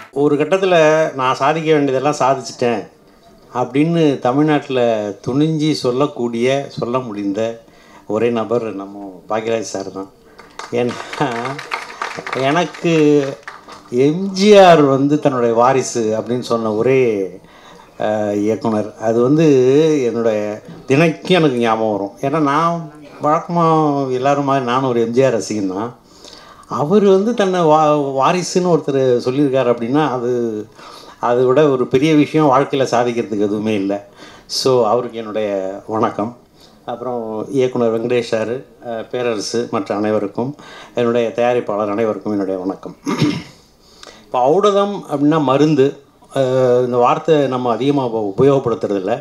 ஒரு கட்டத்தில் நான் சாதிக்க வேண்டியதெல்லாம் சாதிச்சிட்டேன் அப்படின்னு தமிழ்நாட்டில் துணிஞ்சு சொல்ல முடிந்த ஒரே நபர் நம்ம பாக்யராஜ் சார் தான். ஏன்னா எனக்கு எம்ஜிஆர் தன்னுடைய வாரிசு அப்படின்னு சொன்ன ஒரே இயக்குனர். அது என்னுடைய தினைக்கும் எனக்கு ஞாபகம் வரும். ஏன்னா நான் வழக்கமாக எல்லோரும் மாதிரி நானும் ஒரு எம்ஜிஆர் ரசிகன் தான். அவர் தன்னை வாரிசுன்னு ஒருத்தர் சொல்லியிருக்கார் அப்படின்னா அதை விட ஒரு பெரிய விஷயம் வாழ்க்கையில் சாதிக்கிறதுக்கு எதுவுமே இல்லை. ஸோ அவருக்கு என்னுடைய வணக்கம். அப்புறம் இயக்குனர் வெங்கடேஷ் சார், பேரரசு, மற்ற அனைவருக்கும், என்னுடைய தயாரிப்பாளர் அனைவருக்கும் என்னுடைய வணக்கம். இப்போ ஔடதம் அப்படின்னா மருந்து, இந்த வார்த்தை நம்ம அதிகமாக உபயோகப்படுத்துறதில்ல.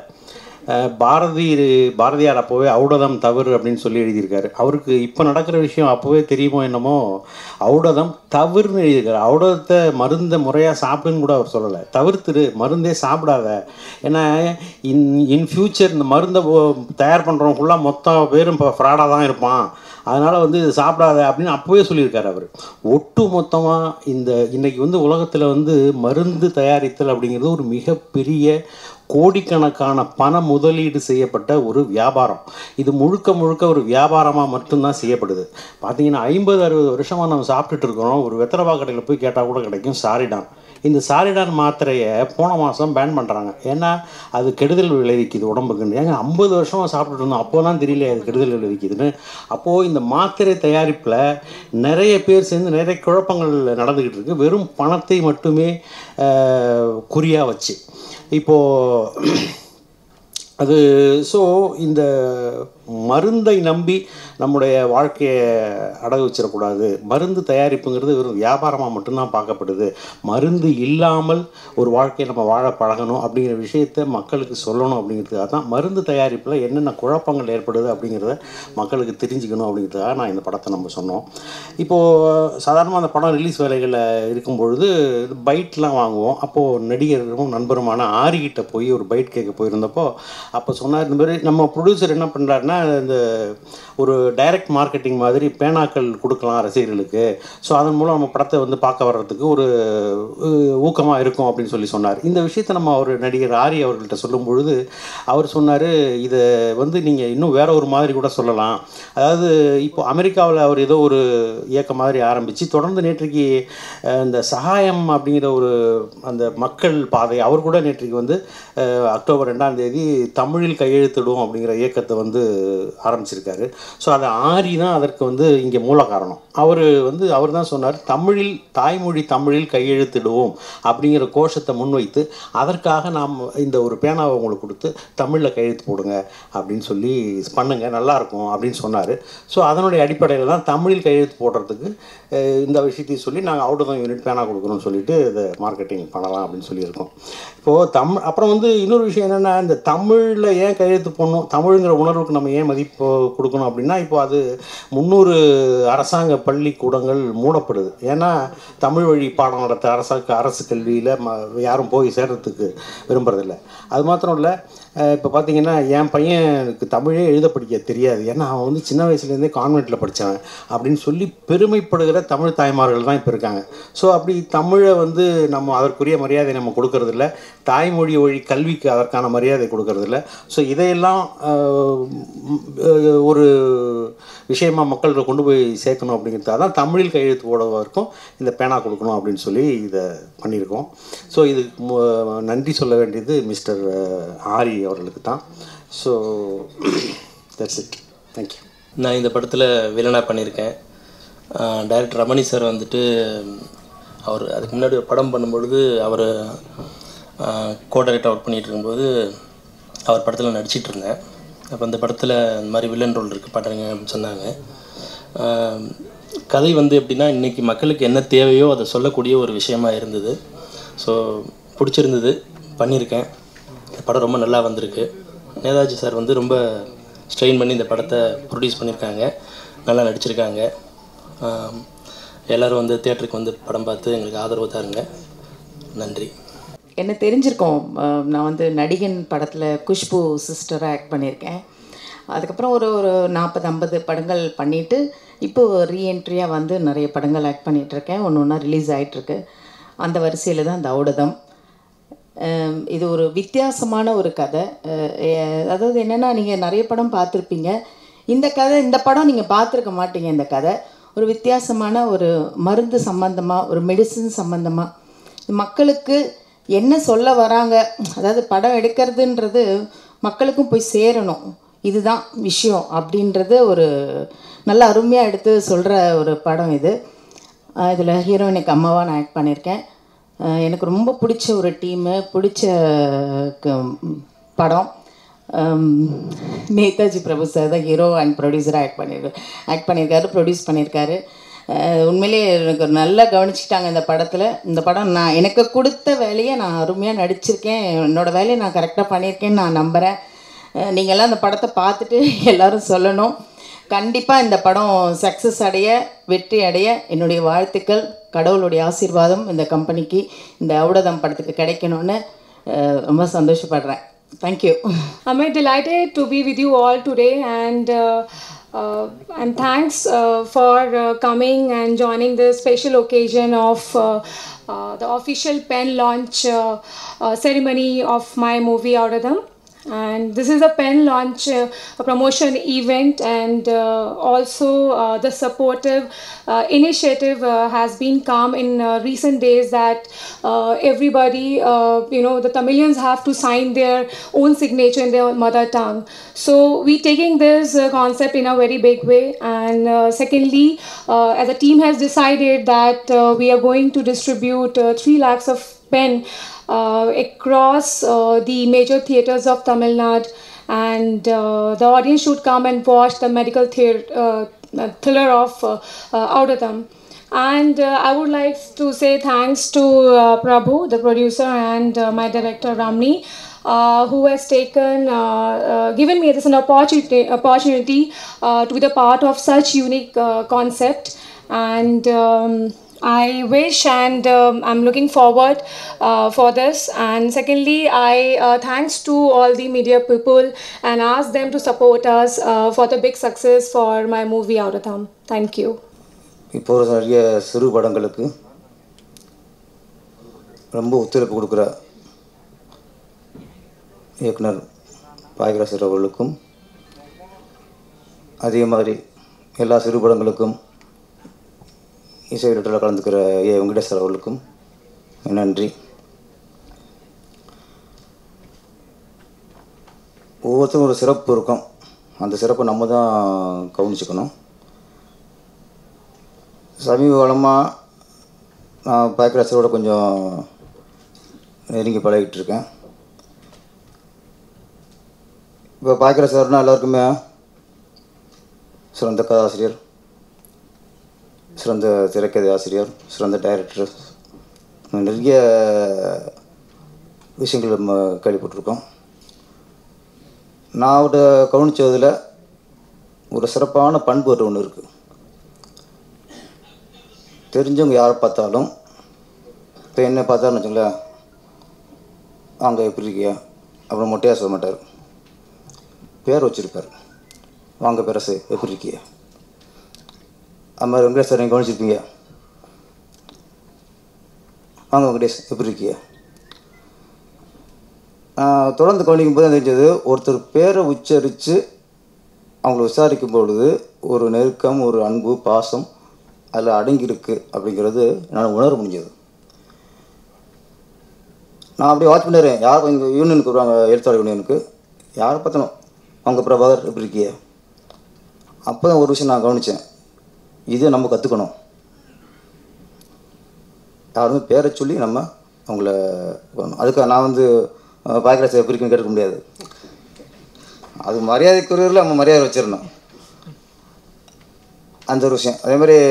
பாரதியார் அப்போவே ஔடதம் தவறு அப்படின்னு சொல்லி எழுதியிருக்காரு. அவருக்கு இப்போ நடக்கிற விஷயம் அப்போவே தெரியுமோ என்னமோ, ஔடதம் தவறுன்னு எழுதியிருக்காரு. ஔடதத்தை மருந்தை முறையாக சாப்பிடுன்னு கூட அவர் சொல்லலை. தவிர்த்துரு, மருந்தே சாப்பிடாத. ஏன்னா இன் ஃப்யூச்சர் இந்த மருந்தை தயார் பண்ணுறவங்க ஃபுல்லாக மொத்தம் பேரும் இப்போ ஃப்ராடாக தான் இருப்பான், அதனால் இது சாப்பிடாத அப்படின்னு அப்போவே சொல்லியிருக்காரு அவர். ஒட்டு மொத்தமாக இன்றைக்கி உலகத்தில் மருந்து தயாரித்தல் அப்படிங்கிறது ஒரு மிகப்பெரிய கோடிக்கணக்கான பண முதலீடு செய்யப்பட்ட ஒரு வியாபாரம். இது முழுக்க ஒரு வியாபாரமாக மட்டும்தான் செய்யப்படுது. பார்த்தீங்கன்னா 50-60 வருஷமாக நம்ம சாப்பிட்டுட்டு இருக்கிறோம். ஒரு வெத்தரவா கடையில் போய் கேட்டால் கூட கிடைக்கும் சாரிடான். இந்த சாரிடான் மாத்திரையை போன மாதம் பேன் பண்ணுறாங்க. ஏன்னா அது கெடுதல் விளைவிக்குது உடம்புக்குன்னு. ஏங்க 50 வருஷமாக சாப்பிட்டுட்டு இருந்தோம், அப்போ தான் தெரியல அது கெடுதல் விளைவிக்குதுன்னு. அப்போது இந்த மாத்திரை தயாரிப்பில் நிறைய பேர் சேர்ந்து நிறைய குழப்பங்கள் நடந்துக்கிட்டு இருக்குது, வெறும் பணத்தை மட்டுமே குறியாக வச்சு. இப்போது அது ஸோ இந்த மருந்தை நம்பி நம்முடைய வாழ்க்கையை அடகு வச்சிடக்கூடாது. மருந்து தயாரிப்புங்கிறது வெறும் வியாபாரமாக மட்டும்தான் பார்க்கப்படுது. மருந்து இல்லாமல் ஒரு வாழ்க்கையை நம்ம வாழ பழகணும் அப்படிங்கிற விஷயத்தை மக்களுக்கு சொல்லணும். அப்படிங்கிறதுக்காக தான் மருந்து தயாரிப்பில் என்னென்ன குழப்பங்கள் ஏற்படுது அப்படிங்கிறத மக்களுக்கு தெரிஞ்சுக்கணும் அப்படிங்கிறதுக்காக நான் இந்த படத்தை நம்ம சொன்னோம். இப்போது சாதாரணமாக அந்த படம் ரிலீஸ் வேலைகளில் இருக்கும்பொழுது பைட்லாம் வாங்குவோம். அப்போது நடிகரும் நண்பருமான ஆரிக்கிட்ட போய் ஒரு பைட் கேட்க போயிருந்தப்போ அப்போ சொன்னார், இந்த மாதிரி நம்ம ப்ரொடியூசர் என்ன பண்ணுறாருன்னா, இந்த ஒரு டைரக்ட் மார்க்கெட்டிங் மாதிரி பேனாக்கள் கொடுக்கலாம் ரசிகர்களுக்கு, ஸோ அதன் மூலம் நம்ம படத்தை பார்க்க வர்றதுக்கு ஒரு ஊக்கமாக இருக்கும் அப்படின்னு சொன்னார். இந்த விஷயத்தை நம்ம நடிகர் ஆரி அவர்கள்ட்ட சொல்லும் பொழுது அவர் சொன்னார், இதை நீங்கள் இன்னும் வேற ஒரு மாதிரி கூட சொல்லலாம். அதாவது இப்போ அமெரிக்காவில் அவர் ஏதோ ஒரு இயக்கம் மாதிரி ஆரம்பித்து தொடர்ந்து நேற்றைக்கு இந்த சகாயம் அப்படிங்கிற ஒரு அந்த மக்கள் பாதை அவர் கூட நேற்றைக்கு அக்டோபர் 2ஆம் தேதி தமிழில் கையெழுத்திடுவோம் அப்படிங்கிற இயக்கத்தை ஆரம்பிச்சிருக்காரு. ஸோ அதை ஆரி தான் அதற்கு இங்கே மூல காரணம். அவர் தான் சொன்னார், தாய்மொழி தமிழில் கையெழுத்திடுவோம் அப்படிங்கிற கோஷத்தை முன்வைத்து அதற்காக நாம் இந்த ஒரு பேனாவை உங்களுக்கு கொடுத்து தமிழில் கையெழுத்து போடுங்க அப்படின்னு சொல்லி பண்ணுங்க, நல்லாயிருக்கும் அப்படின்னு சொன்னார். ஸோ அதனுடைய அடிப்படையில் தான் தமிழில் கையெழுத்து போடுறதுக்கு இந்த விஷயத்தையும் சொல்லி நாங்கள் ஔடதம் யூனிட் பேனா கொடுக்குறோம்னு சொல்லிட்டு இதை மார்க்கெட்டிங் பண்ணலாம் அப்படின்னு சொல்லியிருக்கோம். இப்போது அப்புறம் இன்னொரு விஷயம் என்னென்னா, இந்த தமிழில் ஏன் கையெழுத்து போடணும், தமிழுங்கிற உணர்வுக்கு நம்ம ஏன் மதிப்பு கொடுக்கணும் அப்படின்னா, இப்போ அது 300 அரசாங்க பள்ளிக்கூடங்கள் மூடப்படுது. ஏன்னா தமிழ் வழி பாடம் நடத்த அரசு கல்வியில் யாரும் போய் சேர்றதுக்கு விரும்புறதில்லை. அது மாத்திரம் இல்லை, இப்போ பார்த்தீங்கன்னா என் பையனுக்கு தமிழே எழுத படிக்க தெரியாது, ஏன்னா அவன் சின்ன வயசுலேருந்தே கான்வெண்ட்டில் படித்தவன் அப்படின்னு சொல்லி பெருமைப்படுகிற தமிழ் தாய்மார்கள் தான் இப்போ இருக்காங்க. ஸோ அப்படி தமிழை நம்ம அதற்குரிய மரியாதை நம்ம கொடுக்கறதில்ல, தாய்மொழி வழி கல்விக்கு அதற்கான மரியாதை கொடுக்கறதில்ல. ஸோ இதையெல்லாம் ஒரு விஷயமாக மக்கள்கிட்ட கொண்டு போய் சேர்க்கணும் அப்படிங்கிறதுக்காக தான் தமிழில் கையெழுத்து போடுவதற்கும் இந்த பேனா கொடுக்கணும் அப்படின்னு சொல்லி இதை பண்ணியிருக்கோம். ஸோ இதுக்கு நன்றி சொல்ல வேண்டியது மிஸ்டர் ஆரி அவர்களுக்கு தான். So that's it. தேங்க்யூ. நான் இந்த படத்தில் வில்லனாக பண்ணியிருக்கேன். டைரக்டர் ரமணி சார் அவர் அதுக்கு முன்னாடி ஒரு படம் பண்ணும்பொழுது அவர் கோ-டைரக்டர் ஒர்க் பண்ணிகிட்டு இருக்கும்போது அவர் படத்தில் நடிச்சிட்டு இருந்தேன். அப்போ அந்த படத்தில் இந்த மாதிரி வில்லன் ரோல் இருக்குது பண்ணுறீங்க அப்படின்னு சொன்னாங்க. கதை எப்படின்னா, இன்றைக்கி மக்களுக்கு என்ன தேவையோ அதை சொல்லக்கூடிய ஒரு விஷயமா இருந்தது. ஸோ பிடிச்சிருந்தது, பண்ணியிருக்கேன். இந்த படம் ரொம்ப நல்லா வந்திருக்கு. நேதாஜி சார் ரொம்ப ஸ்ட்ரெயின் பண்ணி இந்த படத்தை ப்ரொடியூஸ் பண்ணியிருக்காங்க, நல்லா நடிச்சிருக்காங்க. எல்லோரும் தியேட்டருக்கு படம் பார்த்து எங்களுக்கு ஆதரவு தாருங்க. நன்றி. என்ன தெரிஞ்சிருக்கோம், நான் நடிகன் படத்தில் குஷ்பு சிஸ்டராக ஆக்ட் பண்ணியிருக்கேன். அதுக்கப்புறம் ஒரு 40-50 படங்கள் பண்ணிவிட்டு இப்போது ரீஎன்ட்ரியாக நிறைய படங்கள் ஆக்ட் பண்ணிகிட்ருக்கேன். ஒன்று ஒன்றா ரிலீஸ் ஆகிட்டுருக்கு. அந்த வரிசையில் தான் அந்த ஔடதம். இது ஒரு வித்தியாசமான ஒரு கதை. அதாவது என்னென்னா, நீங்கள் நிறைய படம் பார்த்துருப்பீங்க, இந்த படம் நீங்கள் பார்த்துருக்க மாட்டீங்க. இந்த கதை ஒரு வித்தியாசமான ஒரு மருந்து சம்பந்தமாக, ஒரு மெடிசின் சம்பந்தமாக மக்களுக்கு என்ன சொல்ல வராங்க, அதாவது படம் எடுக்கிறதுன்றது மக்களுக்கும் போய் சேரணும், இதுதான் விஷயம் அப்படின்றது ஒரு நல்ல அருமையாக எடுத்து சொல்கிற ஒரு படம் இது. இதில் ஹீரோயினுக்கு அம்மாவாக நான் ஆக்ட் பண்ணியிருக்கேன். எனக்கு ரொம்ப பிடிச்ச ஒரு டீமு, பிடிச்ச படம். நேதாஜி பிரபு சார் தான் ஹீரோ அண்ட் ப்ரொடியூசராக ஆக்ட் பண்ணியிருக்காரு, ப்ரொடியூஸ் பண்ணியிருக்காரு. உண்மையிலே எனக்கு நல்லா கவனிச்சிட்டாங்க இந்த படத்தில். இந்த படம் எனக்கு கொடுத்த வேலையை நான் அருமையாக நடிச்சிருக்கேன், என்னோடய வேலையை நான் கரெக்டாக பண்ணியிருக்கேன்னு நான் நம்புகிறேன். நீங்கள்லாம் இந்த படத்தை பார்த்துட்டு எல்லோரும் சொல்லணும். கண்டிப்பாக இந்த படம் சக்ஸஸ் அடைய, வெற்றி அடைய என்னுடைய வாழ்த்துக்கள். கடவுளுடைய ஆசீர்வாதம் இந்த கம்பெனிக்கு, இந்த ஔடதம் படத்துக்கு கிடைக்கணும்னு ரொம்ப சந்தோஷப்படுறேன். Thank you. I'm delighted to be with you all today, and thanks for coming and joining this special occasion of the official pen launch ceremony of my movie Audadam. And this is a pen launch a promotion event, and also the supportive initiative has been come in recent days that everybody, the Tamilians have to sign their own signature in their mother tongue. So we taking this concept in a very big way, and secondly, as a team has decided that we are going to distribute 3 lakhs of pen across the major theatres of Tamil Nadu, and the audience should come and watch the medical thriller of Audadam. And I would like to say thanks to Prabhu, the producer, and my director Ramni, who has given me this an opportunity to be the part of such unique concept. And I wish, and I'm looking forward for this. And secondly, I thanks to all the media people and ask them to support us for the big success for my movie Audadam. Thank you. இப்போ நிறைய சிறு படங்களுக்கு ரொம்ப ஒத்துழைப்பு கொடுக்குற இயக்குனர் பாக்யராஜ் அவர்களுக்கும், அதே மாதிரி எல்லா சிறு படங்களுக்கும் இசை வெளியீட்டில் கலந்துக்கிற வெங்கடேஸ்வர் அவர்களுக்கும் நன்றி. ஒவ்வொருத்தரும் ஒரு சிறப்பு இருக்கும், அந்த சிறப்பை நம்ம தான் கவனிச்சுக்கணும். சமீப காலமாக நான் பாக்யராஜரோட கொஞ்சம் நெருங்கி பழகிட்டு இருக்கேன். இப்போ பாக்யராஜ் சார்னா எல்லாருக்குமே சிறந்த கதாசிரியர், சிறந்த திரைக்கதை ஆசிரியர், சிறந்த டைரக்டர், நிறைய விஷயங்கள் நம்ம கேள்விப்பட்டிருக்கோம். நான் அவரை கவனித்ததில் ஒரு சிறப்பான பண்பு ஒன்று இருக்குது. தெரிஞ்சவங்க யாரை பார்த்தாலும், இப்போ என்ன பார்த்தாருன்னு வச்சுங்களேன், வாங்க எப்படி இருக்கியா அப்புறம் மொட்டையாக சொல்ல மாட்டார், பேர் வச்சுருப்பார், வாங்க பெருசு எப்படி இருக்கியா. அது மாதிரி வெங்கடேஷ் சார் நீங்கள் கவனிச்சிருப்பீங்க, வாங்க வெங்கடேஷ் எப்படி இருக்கியா. தொடர்ந்து கவனிக்கும் போது தெரிஞ்சது, ஒருத்தர் பேரை உச்சரித்து அவங்கள விசாரிக்கும் பொழுது ஒரு நெருக்கம், ஒரு அன்பு, பாசம் அதில் அடங்கியிருக்கு அப்படிங்கிறது என்னால் உணர முடிஞ்சது. நான் அப்படியே வாட்ச் பண்ணிடுறேன், யார் இங்கே யூனியனுக்கு வருவாங்க, எழுத்தாளர் யூனியனுக்கு, யாரை பார்த்தாலும் அவங்க பிரபாகர் எப்படி இருக்கியா. அப்போ தான் ஒரு விஷயம் நான் கவனித்தேன், இதை நம்ம கற்றுக்கணும். யாருமே பேரை சொல்லி நம்ம அவங்கள வரணும். அதுக்காக நான் பாக்யராஜ் எப்படி இருக்குன்னு கேட்க முடியாது, அது மரியாதைக்குரியவர்கள் நம்ம மரியாதை வச்சிடணும், அந்த ஒரு விஷயம். அதே மாதிரி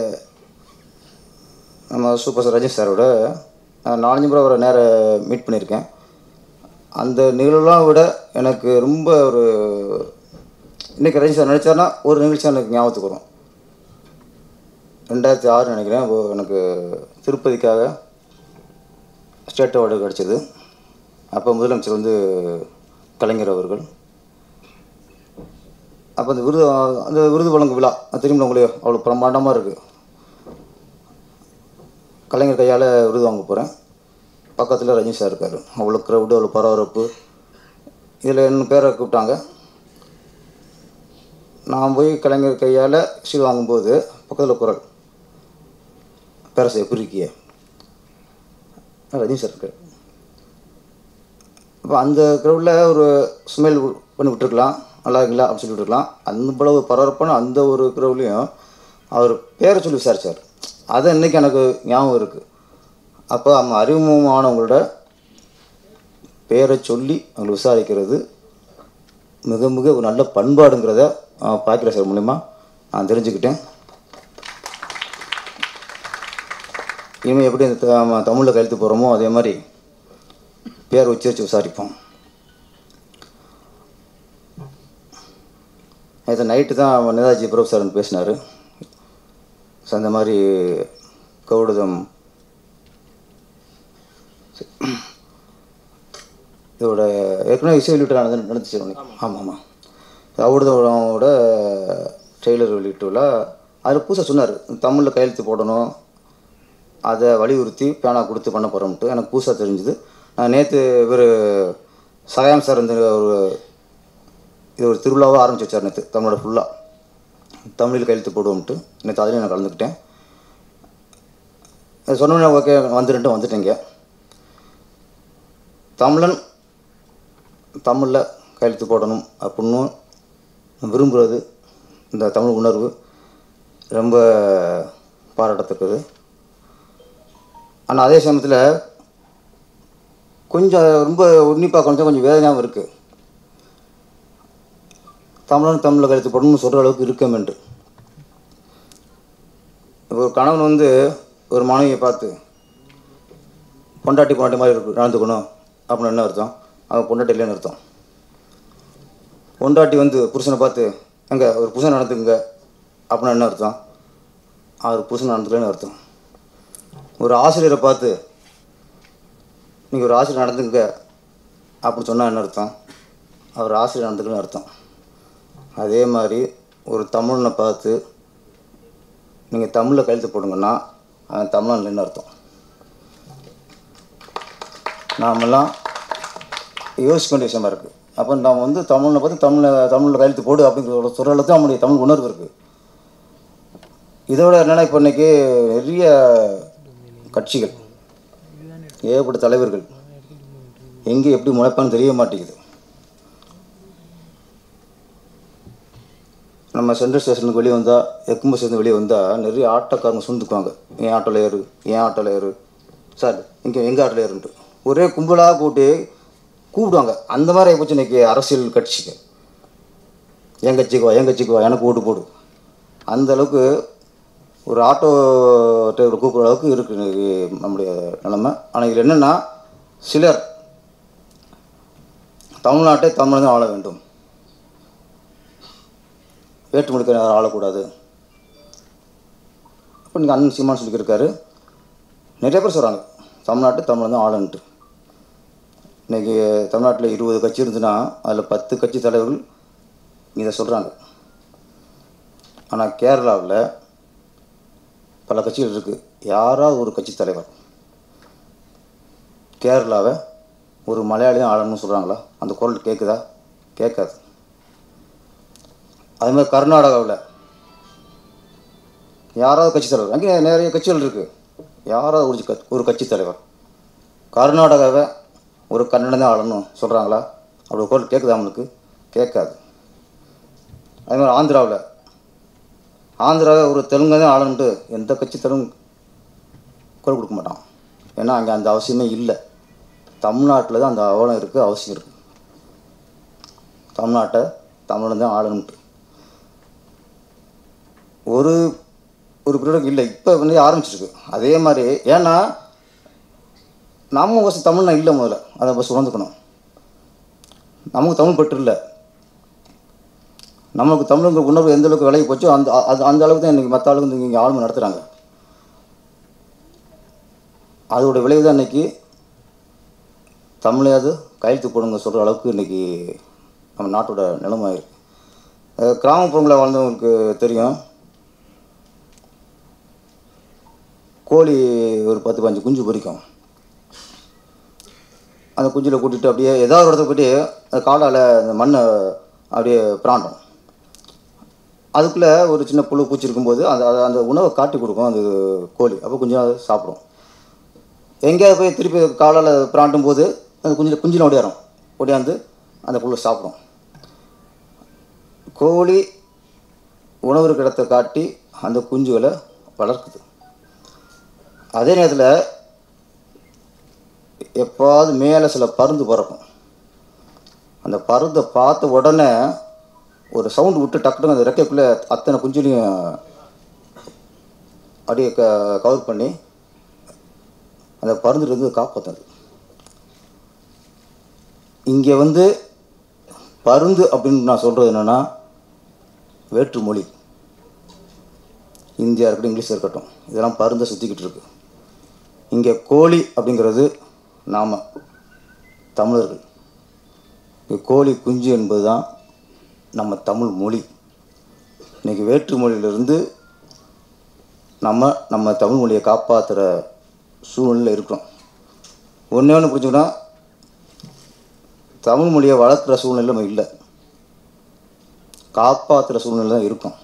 நம்ம சூப்பர் ஸ்டார் ரஜினி சாரோட 4-5 முறை அவரை நேராக மீட் பண்ணியிருக்கேன். அந்த நிகழ்வுலாம் விட எனக்கு ரொம்ப ஒரு, இன்றைக்கி ரஜினி சார் நடித்தார்னா ஒரு நிகழ்ச்சி எனக்கு ஞாபகத்துக்கு வரும். 2006 நினைக்கிறேன், எனக்கு திருப்பதிக்காக ஸ்டேட் அவார்டு கிடச்சிது. அப்போ முதலமைச்சர் கலைஞர் அவர்கள். அப்போ அந்த விருது வழங்கும் விழா தெரியுமில்ல உங்களுக்கு, அவ்வளோ பிரமாண்டமாக இருக்குது. கலைஞர் கையால் விருது வாங்க போகிறேன். பக்கத்தில் ரஜினி சார் இருக்கார். அவ்வளோ க்ரௌடு, அவ்வளோ பரபரப்பு. இதில் என்ன பேரை கூப்பிட்டாங்க. நான் போய் கலைஞர் கையால் ஷீல் வாங்கும்போது பக்கத்தில் குரல், பேரசை எப்படி இருக்கிய, ரஜினி சார் இருக்கார். இப்போ அந்த க்ரௌடில் ஒரு ஸ்மெல் பண்ணி விட்டுருக்கலாம், நல்லா இருக்குங்களா அப்படின்னு சொல்லி விட்டுருக்கலாம். அந்த போல பரபரப்பான அந்த ஒரு க்ரௌட்லேயும் அவர் பேரை சொல்லி விசாரித்தார். அது இன்றைக்கி எனக்கு ஞாபகம் இருக்குது. அப்போ அவங்க அறிமுகமானவங்களோட பேரை சொல்லி அவங்களை விசாரிக்கிறது மிக மிக ஒரு நல்ல பண்பாடுங்கிறத பாக்கிற சார் மூலிமா நான் தெரிஞ்சுக்கிட்டேன். இனிமேல் எப்படி இந்த தமிழில் கையெழுத்து போகிறோமோ அதே மாதிரி பேர் உச்சரித்து விசாரிப்போம். நேற்று நைட்டு தான் நேதாஜி பிரபு சார் பேசினார். அந்த மாதிரி கௌடதம் இதோட ஏற்கனவே இசை வெளியிட்டு நடந்துச்சு. ஆமாம் ஆமாம், கௌடதோட ட்ரெய்லர் வெளியிட்டுள்ள அதில் புதுசாக சொன்னார், தமிழில் கையெழுத்து போடணும், அதை வலியுறுத்தி பேனா கொடுத்து பண்ண போகிறோம்ட்டு எனக்கு புதுசாக தெரிஞ்சுது. நான் நேற்று இவர் சகாயம் சார் இந்த இது ஒரு திருவிழாவாக ஆரம்பிச்சு வச்சார். நேற்று தமிழோட ஃபுல்லாக தமிழில் கையெழுத்து போடுவோம்ட்டு நேற்று அதுலேயும் நான் கலந்துக்கிட்டேன். சொன்னோன்னே ஓகே வந்துட்டேங்க. தமிழன் தமிழில் கையெழுத்து போடணும் அப்படின்னு விரும்புகிறது இந்த தமிழ் உணர்வு ரொம்ப பாராட்டத்தக்கது. ஆனால் அதே சமயத்தில் கொஞ்சம் ரொம்ப உன்னிப்பாக கொஞ்சம் வேதனையாகவும் இருக்குது. தமிழன் தமிழில் கையெழுத்து போடணும்னு சொல்கிற அளவுக்கு இருக்கமென்று. இப்போ ஒரு கணவன் ஒரு மனைவியை பார்த்து பொண்டாட்டி மாதிரி நடந்துக்கணும் அப்படின்னு என்ன அர்த்தம்? அவன் பொண்டாட்டி இல்லைன்னு அர்த்தம். பொண்டாட்டி புருஷனை பார்த்து எங்கே ஒரு புருஷன் நடந்துக்குங்க அப்படின்னு என்ன அர்த்தம்? அவர் புருஷன் நடந்துக்கலன்னு அர்த்தம். ஒரு ஆசிரியரை பார்த்து நீங்கள் ஒரு ஆசிரியர் நடந்துங்க அப்படின்னு சொன்னால் என்ன அர்த்தம்? அவர் ஆசிரியர் நடந்துக்கலன்னு அர்த்தம். அதே மாதிரி ஒரு தமிழனை பார்த்து நீங்கள் தமிழில் கையெழுத்து போடுங்கன்னா அவன் தமிழன் இல்லைன்னு அர்த்தம். நாமெல்லாம் யோசிக்க வேண்டிய விஷயமா இருக்குது. அப்போ நாம் தமிழனை பார்த்து தமிழில் கையெழுத்து போடு அப்படிங்கிற சொல்கிற அளவுக்கு நம்முடைய தமிழ் உணர்வு இருக்குது. இதோட என்னென்னா இப்போ இன்றைக்கி நிறைய கட்சிகள், ஏகப்பட்ட தலைவர்கள் எங்கே எப்படி முளைப்பான்னு தெரிய மாட்டேங்குது. நம்ம சென்ட்ரல் ஸ்டேஷனுக்கு வெளியே வந்தால், எக்கும்பு ஸ்டேஷன் வெளியே வந்தால் நிறைய ஆட்டோக்காரங்க சுந்துக்குவாங்க. ஏன் ஆட்டோவில் ஏறு சார், எங்கள் ஆட்டோவில் ஏறுன்ட்டு ஒரே கும்பலாக போட்டு கூப்பிடுவாங்க. அந்த மாதிரி ஆகிப்போச்சு இன்றைக்கி அரசியல் கட்சிக்கு. என் கட்சிக்கு வா எனக்கு ஓட்டு போடு, அந்த அளவுக்கு ஒரு ஆட்டோ டிரைவர் கூப்பிட்ற அளவுக்கு இருக்குது இன்றைக்கி நம்முடைய நிலைமை. ஆனால் இதில் என்னென்னா, சிலர் தமிழ்நாட்டை தமிழ் தான் ஆள வேண்டும், வேற்றுமொழிக்கு ஆளக்கூடாது. இப்போ நீங்கள் அண்ணன் சீமான் சொல்லியிருக்காரு, நிறைய பேர் சொல்கிறாங்க தமிழ்நாட்டு தமிழ் தான் ஆளுன்ட்டு. இன்றைக்கி தமிழ்நாட்டில் 20 கட்சி இருந்துச்சுன்னா அதில் 10 கட்சி தலைவர்கள் இதை சொல்கிறாங்க. ஆனால் கேரளாவில் பல கட்சிகள் இருக்குது. யாராவது ஒரு கட்சி தலைவர் கேரளாவை ஒரு மலையாளி தான் ஆளணும்னு சொல்கிறாங்களா? அந்த குரல் கேட்குதா? கேட்காது. அதுமாதிரி கர்நாடகாவில் யாராவது கட்சி தலைவர், அங்கே நிறைய கட்சிகள் இருக்குது, யாராவது ஒரு கட்சி தலைவர் கர்நாடகாவை ஒரு கன்னடம் தான் ஆளணும் சொல்கிறாங்களா? அப்படி குரல் கேட்குதா? அவங்களுக்கு கேட்காது. அதுமாதிரி ஆந்திராவை ஒரு தெலுங்கு தான் ஆளணுன்ட்டு எந்த கட்சி தெலுங்கு குரல் கொடுக்க மாட்டான். ஏன்னா அங்கே அந்த அவசியமே இல்லை. தமிழ்நாட்டில் தான் அந்த அவலம் இருக்குது, அவசியம் இருக்குது. தமிழ்நாட்டை தமிழன் தான் ஆளணுன்ட்டு ஒரு பீரியட் இல்லை. இப்போ ஆரம்பிச்சிருக்கு அதே மாதிரி. ஏன்னா நம்ம ஃபஸ்ட்டு தமிழ்னா இல்லை, முதல்ல அதை ஃபஸ்ட் உணர்ந்துக்கணும். நமக்கு தமிழ் பற்று இல்லை. நமக்கு தமிழுங்கிற உணர்வு எந்த அளவுக்கு விலகி போச்சோ அந்த அளவுக்கு தான் இன்றைக்கி மற்ற அளவுக்கு இங்கே ஆளுமை நடத்துகிறாங்க. அதோட விளைவு தான் இன்றைக்கி தமிழையாவது கையெழுத்து போடுங்க சொல்கிற அளவுக்கு இன்றைக்கி நம்ம நாட்டோட நிலைமை இருக்குது. கிராமப்புறங்களில் வாழ்ந்தவங்களுக்கு தெரியும். கோழி ஒரு 10-15 குஞ்சு பொரிக்கும். அந்த குஞ்சில் கூட்டிகிட்டு அப்படியே ஏதாவது ஒரு இடத்துல போய்ட்டு அந்த காலால் அந்த மண்ணை அப்படியே பிராண்டும். அதுக்குள்ளே ஒரு சின்ன புழு பூச்சி இருக்கும்போது அந்த உணவை காட்டி கொடுக்கும் அந்த கோழி. அப்போ கொஞ்சம் சாப்பிடும். எங்கேயாவது போய் திருப்பி காலால் பிராண்டும் போது அந்த குஞ்சில் ஓடியாந்து அந்த புழு சாப்பிடும். கோழி உணவு இருக்கிற இடத்தை காட்டி அந்த குஞ்சுகளை வளர்க்குது. அதே நேரத்தில் எப்பாவது மேலே சில பருந்து பறக்கும். அந்த பருந்தை பார்த்த உடனே ஒரு சவுண்டு விட்டு டக்குனு அந்த ரெக்கைக்குள்ளே அத்தனை குஞ்சுலையும் அப்படியே கவர் பண்ணி அந்த பருந்துலேருந்து காப்பாற்றுது. இங்கே பருந்து அப்படின்னு நான் சொல்கிறது என்னென்னா வேற்று மொழி. இந்தியா இருக்கட்டும், இங்கிலீஷ் இருக்கட்டும், இதெல்லாம் பருந்தை சுற்றிக்கிட்டு இருக்கு. இங்கே கோழி அப்படிங்கிறது நாம் தமிழர்கள். கோழி குஞ்சு என்பது தான் நம்ம தமிழ் மொழி. இன்றைக்கி வேற்று மொழியிலிருந்து நம்ம தமிழ் மொழியை காப்பாற்றுற சூழ்நிலையில் இருக்கிறோம். ஒன்று புரிஞ்சுக்கணும், தமிழ் மொழியை வளர்க்குற சூழ்நிலை நம்ம இல்லை, காப்பாற்றுற சூழ்நிலை தான் இருக்கும்.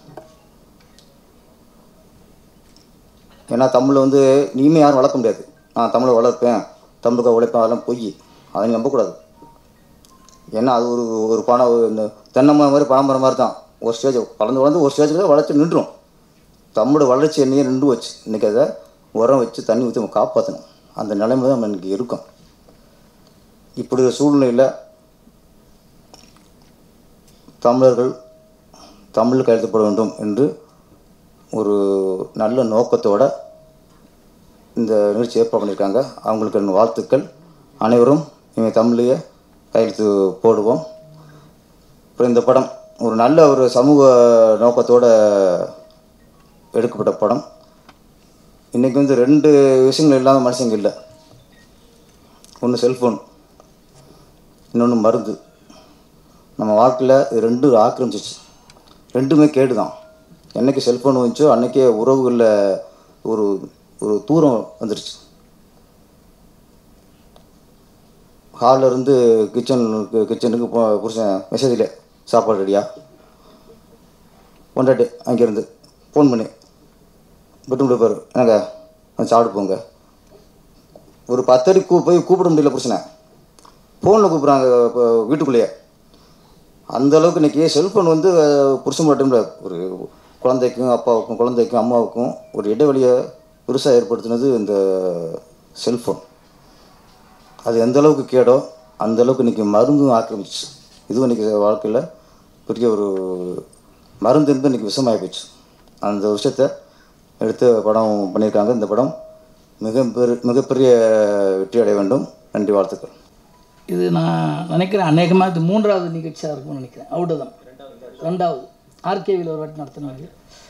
ஏன்னா தமிழை நீமே யாரும் வளர்க்க முடியாது. நான் தமிழை வளர்ப்பேன், தமிழுக்காக உழைப்பேன், அதெல்லாம் பொய். அதை நீ நம்பக்கூடாது. ஏன்னா அது ஒரு இந்த தென்னை மாதிரி பழம்பரம் மாதிரி தான். ஒரு ஸ்டேஜ் வளர்ந்து ஒரு ஸ்டேஜில் வளர்ச்சி நின்றுடும். தமிழோட வளர்ச்சி என்னையே நின்று வச்சு இன்றைக்கி அதை உரம் வச்சு தண்ணி ஊற்றி நம்ம காப்பாற்றணும். அந்த நிலைமை தான் நம்ம இன்றைக்கி இருக்கோம். இப்படி ஒரு சூழ்நிலையில் தமிழர்கள் தமிழ் கையெழுத்தப்பட வேண்டும் என்று ஒரு நல்ல நோக்கத்தோடு இந்த நிகழ்ச்சி ஏற்பாடு பண்ணியிருக்காங்க. அவங்களுக்கு என் வாழ்த்துக்கள். அனைவரும் இவங்க தமிழையே கையெழுத்து போடுவோம். அப்புறம் இந்த படம் ஒரு நல்ல ஒரு சமூக நோக்கத்தோடு எடுக்கப்பட்ட படம். இன்றைக்கி 2 விஷயங்கள் இல்லாமல் மனுஷங்க இல்லை. ஒன்று செல்ஃபோன், இன்னொன்று மருந்து. நம்ம வாழ்க்கையில் இது 2 ஆக்கிரமிச்சிச்சு. 2மே கேடு தான். என்றைக்கு செல்ஃபோன் வந்துச்சோ அன்றைக்கே உறவுகளில் ஒரு ஒரு தூரம் வந்துடுச்சு. ஹாலில் இருந்து கிச்சனுக்கு புருஷன் மெசேஜில் சாப்பாடு ரெடியா கொண்டாட்டு அங்கேருந்து ஃபோன் பண்ணி பெட்ரூமில் போயிரு, என்னங்க வந்து சாப்பிட்டு போங்க. ஒரு 10 அடி போய் கூப்பிட முடியல புருஷனை, ஃபோனில் கூப்பிட்றாங்க வீட்டுக்குள்ளேயே. அந்தளவுக்கு இன்றைக்கி செல்ஃபோன் புருஷன் மட்டும் ஒரு குழந்தைக்கும் அப்பாவுக்கும் குழந்தைக்கும் அம்மாவுக்கும் ஒரு இடைவெளியை பெருசாக ஏற்படுத்தினது இந்த செல்ஃபோன். அது எந்த அளவுக்கு கேடோ அந்தளவுக்கு இன்றைக்கி மருந்தும் ஆக்கிரமிச்சு. இதுவும் இன்றைக்கி வாழ்க்கையில் பெரிய ஒரு மருந்து இருந்து இன்றைக்கி விஷமாகி போச்சு. அந்த விஷயத்தை எடுத்து படம் பண்ணியிருக்காங்க. இந்த படம் மிகப்பெரிய வெற்றி அடைய வேண்டும். நன்றி, வாழ்த்துக்கள். இது நான் நினைக்கிறேன் அநேகமாக இது 3வது நிகழ்ச்சியாக இருக்கும்னு நினைக்கிறேன். அவுடதம் 2வது ஆர்கேவியில் ஒரு வாட்டி நடத்தினாங்க.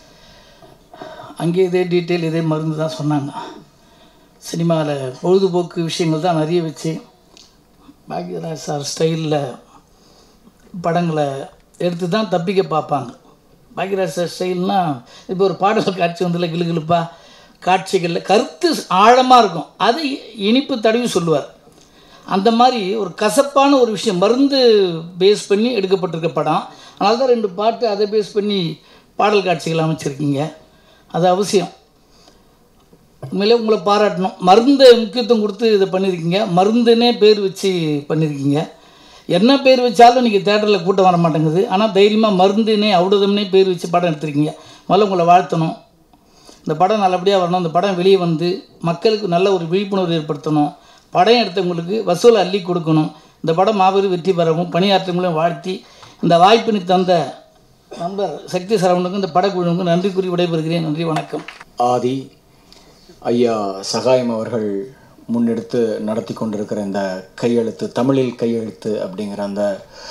அங்கே இதே டீட்டெயில் இதே மருந்து தான் சொன்னாங்க. சினிமாவில் பொழுதுபோக்கு விஷயங்கள் தான் நிறைய வச்சு பாக்யராஜ் சார் ஸ்டைலில் படங்களை எடுத்து தான் தப்பிக்க பார்ப்பாங்க. பாக்யராஜ் சார் ஸ்டைல்னால் இப்போ ஒரு பாடல் காட்சி கிளுகிளுப்பாக காட்சிகளில் கருத்து ஆழமாக இருக்கும், அதை இனிப்பு தடவி சொல்லுவார். அந்த மாதிரி ஒரு கசப்பான ஒரு விஷயம் மருந்து பேஸ் பண்ணி எடுக்கப்பட்டிருக்க படம். அதனால தான் 2 பாட்டு அதை பேஸ் பண்ணி பாடல் காட்சிகள் அமைச்சிருக்கீங்க. அது அவசியம். உண்மையிலே உங்களை பாராட்டணும். மருந்தை முக்கியத்துவம் கொடுத்து இதை பண்ணியிருக்கீங்க. மருந்துன்னே பேர் வச்சு பண்ணியிருக்கீங்க. என்ன பேர் வச்சாலும் இன்றைக்கி தேட்டரில் கூட்டம் வர மாட்டேங்குது. ஆனால் தைரியமாக மருந்துன்னே அவுடதம்னே பேர் வச்சு படம் எடுத்துருக்கீங்க. முதல்ல உங்களை வாழ்த்தணும். இந்த படம் நல்லபடியாக வரணும். இந்த படம் வெளியே மக்களுக்கு நல்ல ஒரு விழிப்புணர்வு ஏற்படுத்தணும். படம் எடுத்தவங்களுக்கு வசூல் அள்ளி கொடுக்கணும். இந்த படம் மாபெரும் வெற்றி பெறவும் பணியாற்றவங்களையும் வாழ்த்தி இந்த வாய்ப்பினை தந்த நண்பர் சக்தி சரவணுக்கும் இந்த படக்குழுவுக்கும் நன்றி கூறி விடைபெறுகிறேன். நன்றி, வணக்கம். ஆதி ஐயா சகாயம் அவர்கள் முன்னெடுத்து நடத்தி கொண்டிருக்கிற இந்த கையெழுத்து, தமிழில் கையெழுத்து அப்படிங்கிற அந்த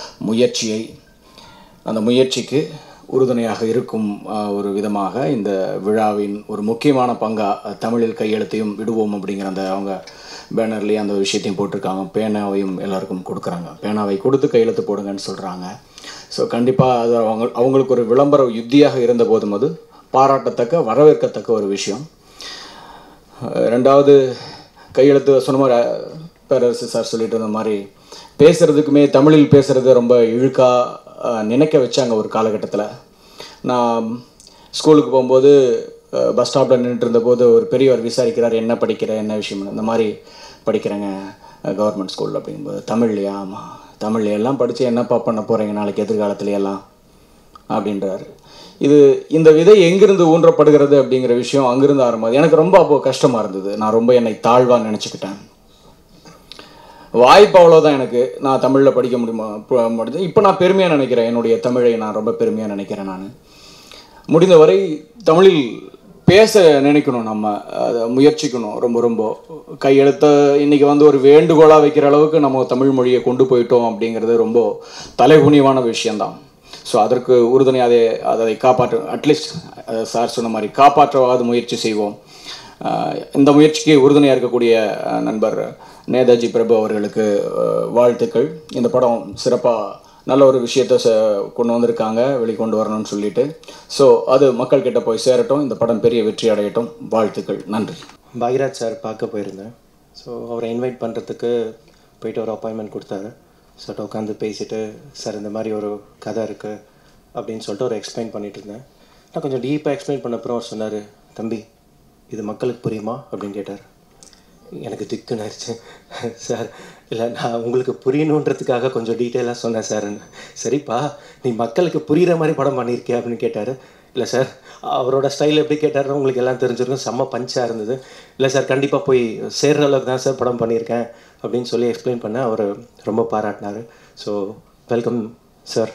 முயற்சிக்கு உறுதுணையாக இருக்கும் ஒரு விதமாக இந்த விழாவின் ஒரு முக்கியமான பங்காக தமிழில் கையெழுத்தையும் விடுவோம் அப்படிங்கிற அந்த அவங்க பேனர்லேயே அந்த விஷயத்தையும் போட்டிருக்காங்க. பேனாவையும் எல்லாருக்கும் கொடுக்குறாங்க. பேனாவை கொடுத்து கையெழுத்து போடுங்கன்னு சொல்கிறாங்க. ஸோ கண்டிப்பாக அது அவங்களுக்கு ஒரு விளம்பர யுத்தியாக இருந்த போதும் அது பாராட்டத்தக்க வரவேற்கத்தக்க ஒரு விஷயம். ரெண்டாவது கையெழுத்து சொன்ன மாதிரி பேரரசு சார் சொல்லிட்டு இருந்த மாதிரி பேசுகிறதுக்குமே தமிழில் பேசுகிறது ரொம்ப இழுக்காக நினைக்க வச்சாங்க ஒரு காலகட்டத்தில். நான் ஸ்கூலுக்கு போகும்போது பஸ் ஸ்டாப்பில் நின்றுட்டு இருந்தபோது ஒரு பெரியவர் விசாரிக்கிறார், என்ன படிக்கிற, என்ன விஷயம். இந்த மாதிரி படிக்கிறேங்க கவர்மெண்ட் ஸ்கூலில் அப்படிங்கும்போது, தமிழ்லையா? ஆமாம். தமிழ்லையெல்லாம் படித்து என்னப்பா பண்ண போகிறீங்க நாளைக்கு எதிர்காலத்துலையெல்லாம் அப்படின்றாரு. இந்த விதை எங்கிருந்து ஊன்றப்படுகிறது அப்படிங்கிற விஷயம் அங்கிருந்து ஆரம்பிது. எனக்கு ரொம்ப அப்போது கஷ்டமாக இருந்தது. நான் ரொம்ப என்னை தாழ்வாக நினச்சிக்கிட்டேன். வாய்ப்பு அவ்வளோதான் எனக்கு. நான் தமிழில் படிக்க முடியுது. இப்போ நான் பெருமையாக நினைக்கிறேன், என்னுடைய தமிழை நான் ரொம்ப பெருமையாக நினைக்கிறேன். நான் முடிந்தவரை தமிழில் பேச நினைக்கணும், நம்ம அதை முயற்சிக்கணும். ரொம்ப ரொம்ப கையெழுத்த இன்றைக்கி ஒரு வேண்டுகோளாக வைக்கிற அளவுக்கு நம்ம தமிழ் மொழியை கொண்டு போயிட்டோம் அப்படிங்கிறது ரொம்ப தலைகுனிவான விஷயந்தான். ஸோ அதற்கு உறுதுணை அதை காப்பாற்ற, அட்லீஸ்ட் சார் சொன்ன மாதிரி காப்பாற்றவாது முயற்சி செய்வோம். இந்த முயற்சிக்கு உறுதுணையாக இருக்கக்கூடிய நண்பர் நேதாஜி பிரபு அவர்களுக்கு வாழ்த்துக்கள். இந்த படம் சிறப்பாக நல்ல ஒரு விஷயத்தை கொண்டு வந்திருக்காங்க, வெளிக்கொண்டு வரணும்னு சொல்லிட்டு. ஸோ அது மக்கள்கிட்ட போய் சேரட்டும், இந்த படம் பெரிய வெற்றி அடையட்டும். வாழ்த்துக்கள். நன்றி. பாக்யராஜ் சார் பார்க்க போயிருந்தேன். ஸோ அவரை இன்வைட் பண்ணுறதுக்கு போயிட்டு ஒரு அப்பாயின்மெண்ட் கொடுத்தாரு. ஸோ உட்காந்து பேசிவிட்டு, சார் இந்த மாதிரி ஒரு கதை இருக்குது அப்படின்னு சொல்லிட்டு ஒரு எக்ஸ்பிளைன் பண்ணிகிட்டு இருந்தேன். நான் கொஞ்சம் டீப்பாக எக்ஸ்பிளைன் பண்ண அப்புறம் அவர் சொன்னார், தம்பி இது மக்களுக்கு புரியுமா அப்படின்னு கேட்டார். எனக்கு திக்குன்னு ஆயிடுச்சு. சார் இல்லை, நான் உங்களுக்கு புரியணுன்றதுக்காக கொஞ்சம் டீட்டெயிலாக சொன்னேன் சார். சரிப்பா, நீ மக்களுக்கு புரிகிற மாதிரி படம் பண்ணியிருக்கே அப்படின்னு கேட்டார். இல்லை சார், அவரோட ஸ்டைல் எப்படி கேட்டாருன்னு உங்களுக்கு எல்லாம் தெரிஞ்சிருக்கும். செம்ம பஞ்சாக இருந்தது. இல்லை சார், கண்டிப்பாக போய் சேர்ற அளவுக்கு தான் சார் படம் பண்ணியிருக்கேன் அப்படின்னு சொல்லி எக்ஸ்பிளைன் பண்ண அவர் ரொம்ப பாராட்டினார். So welcome sir.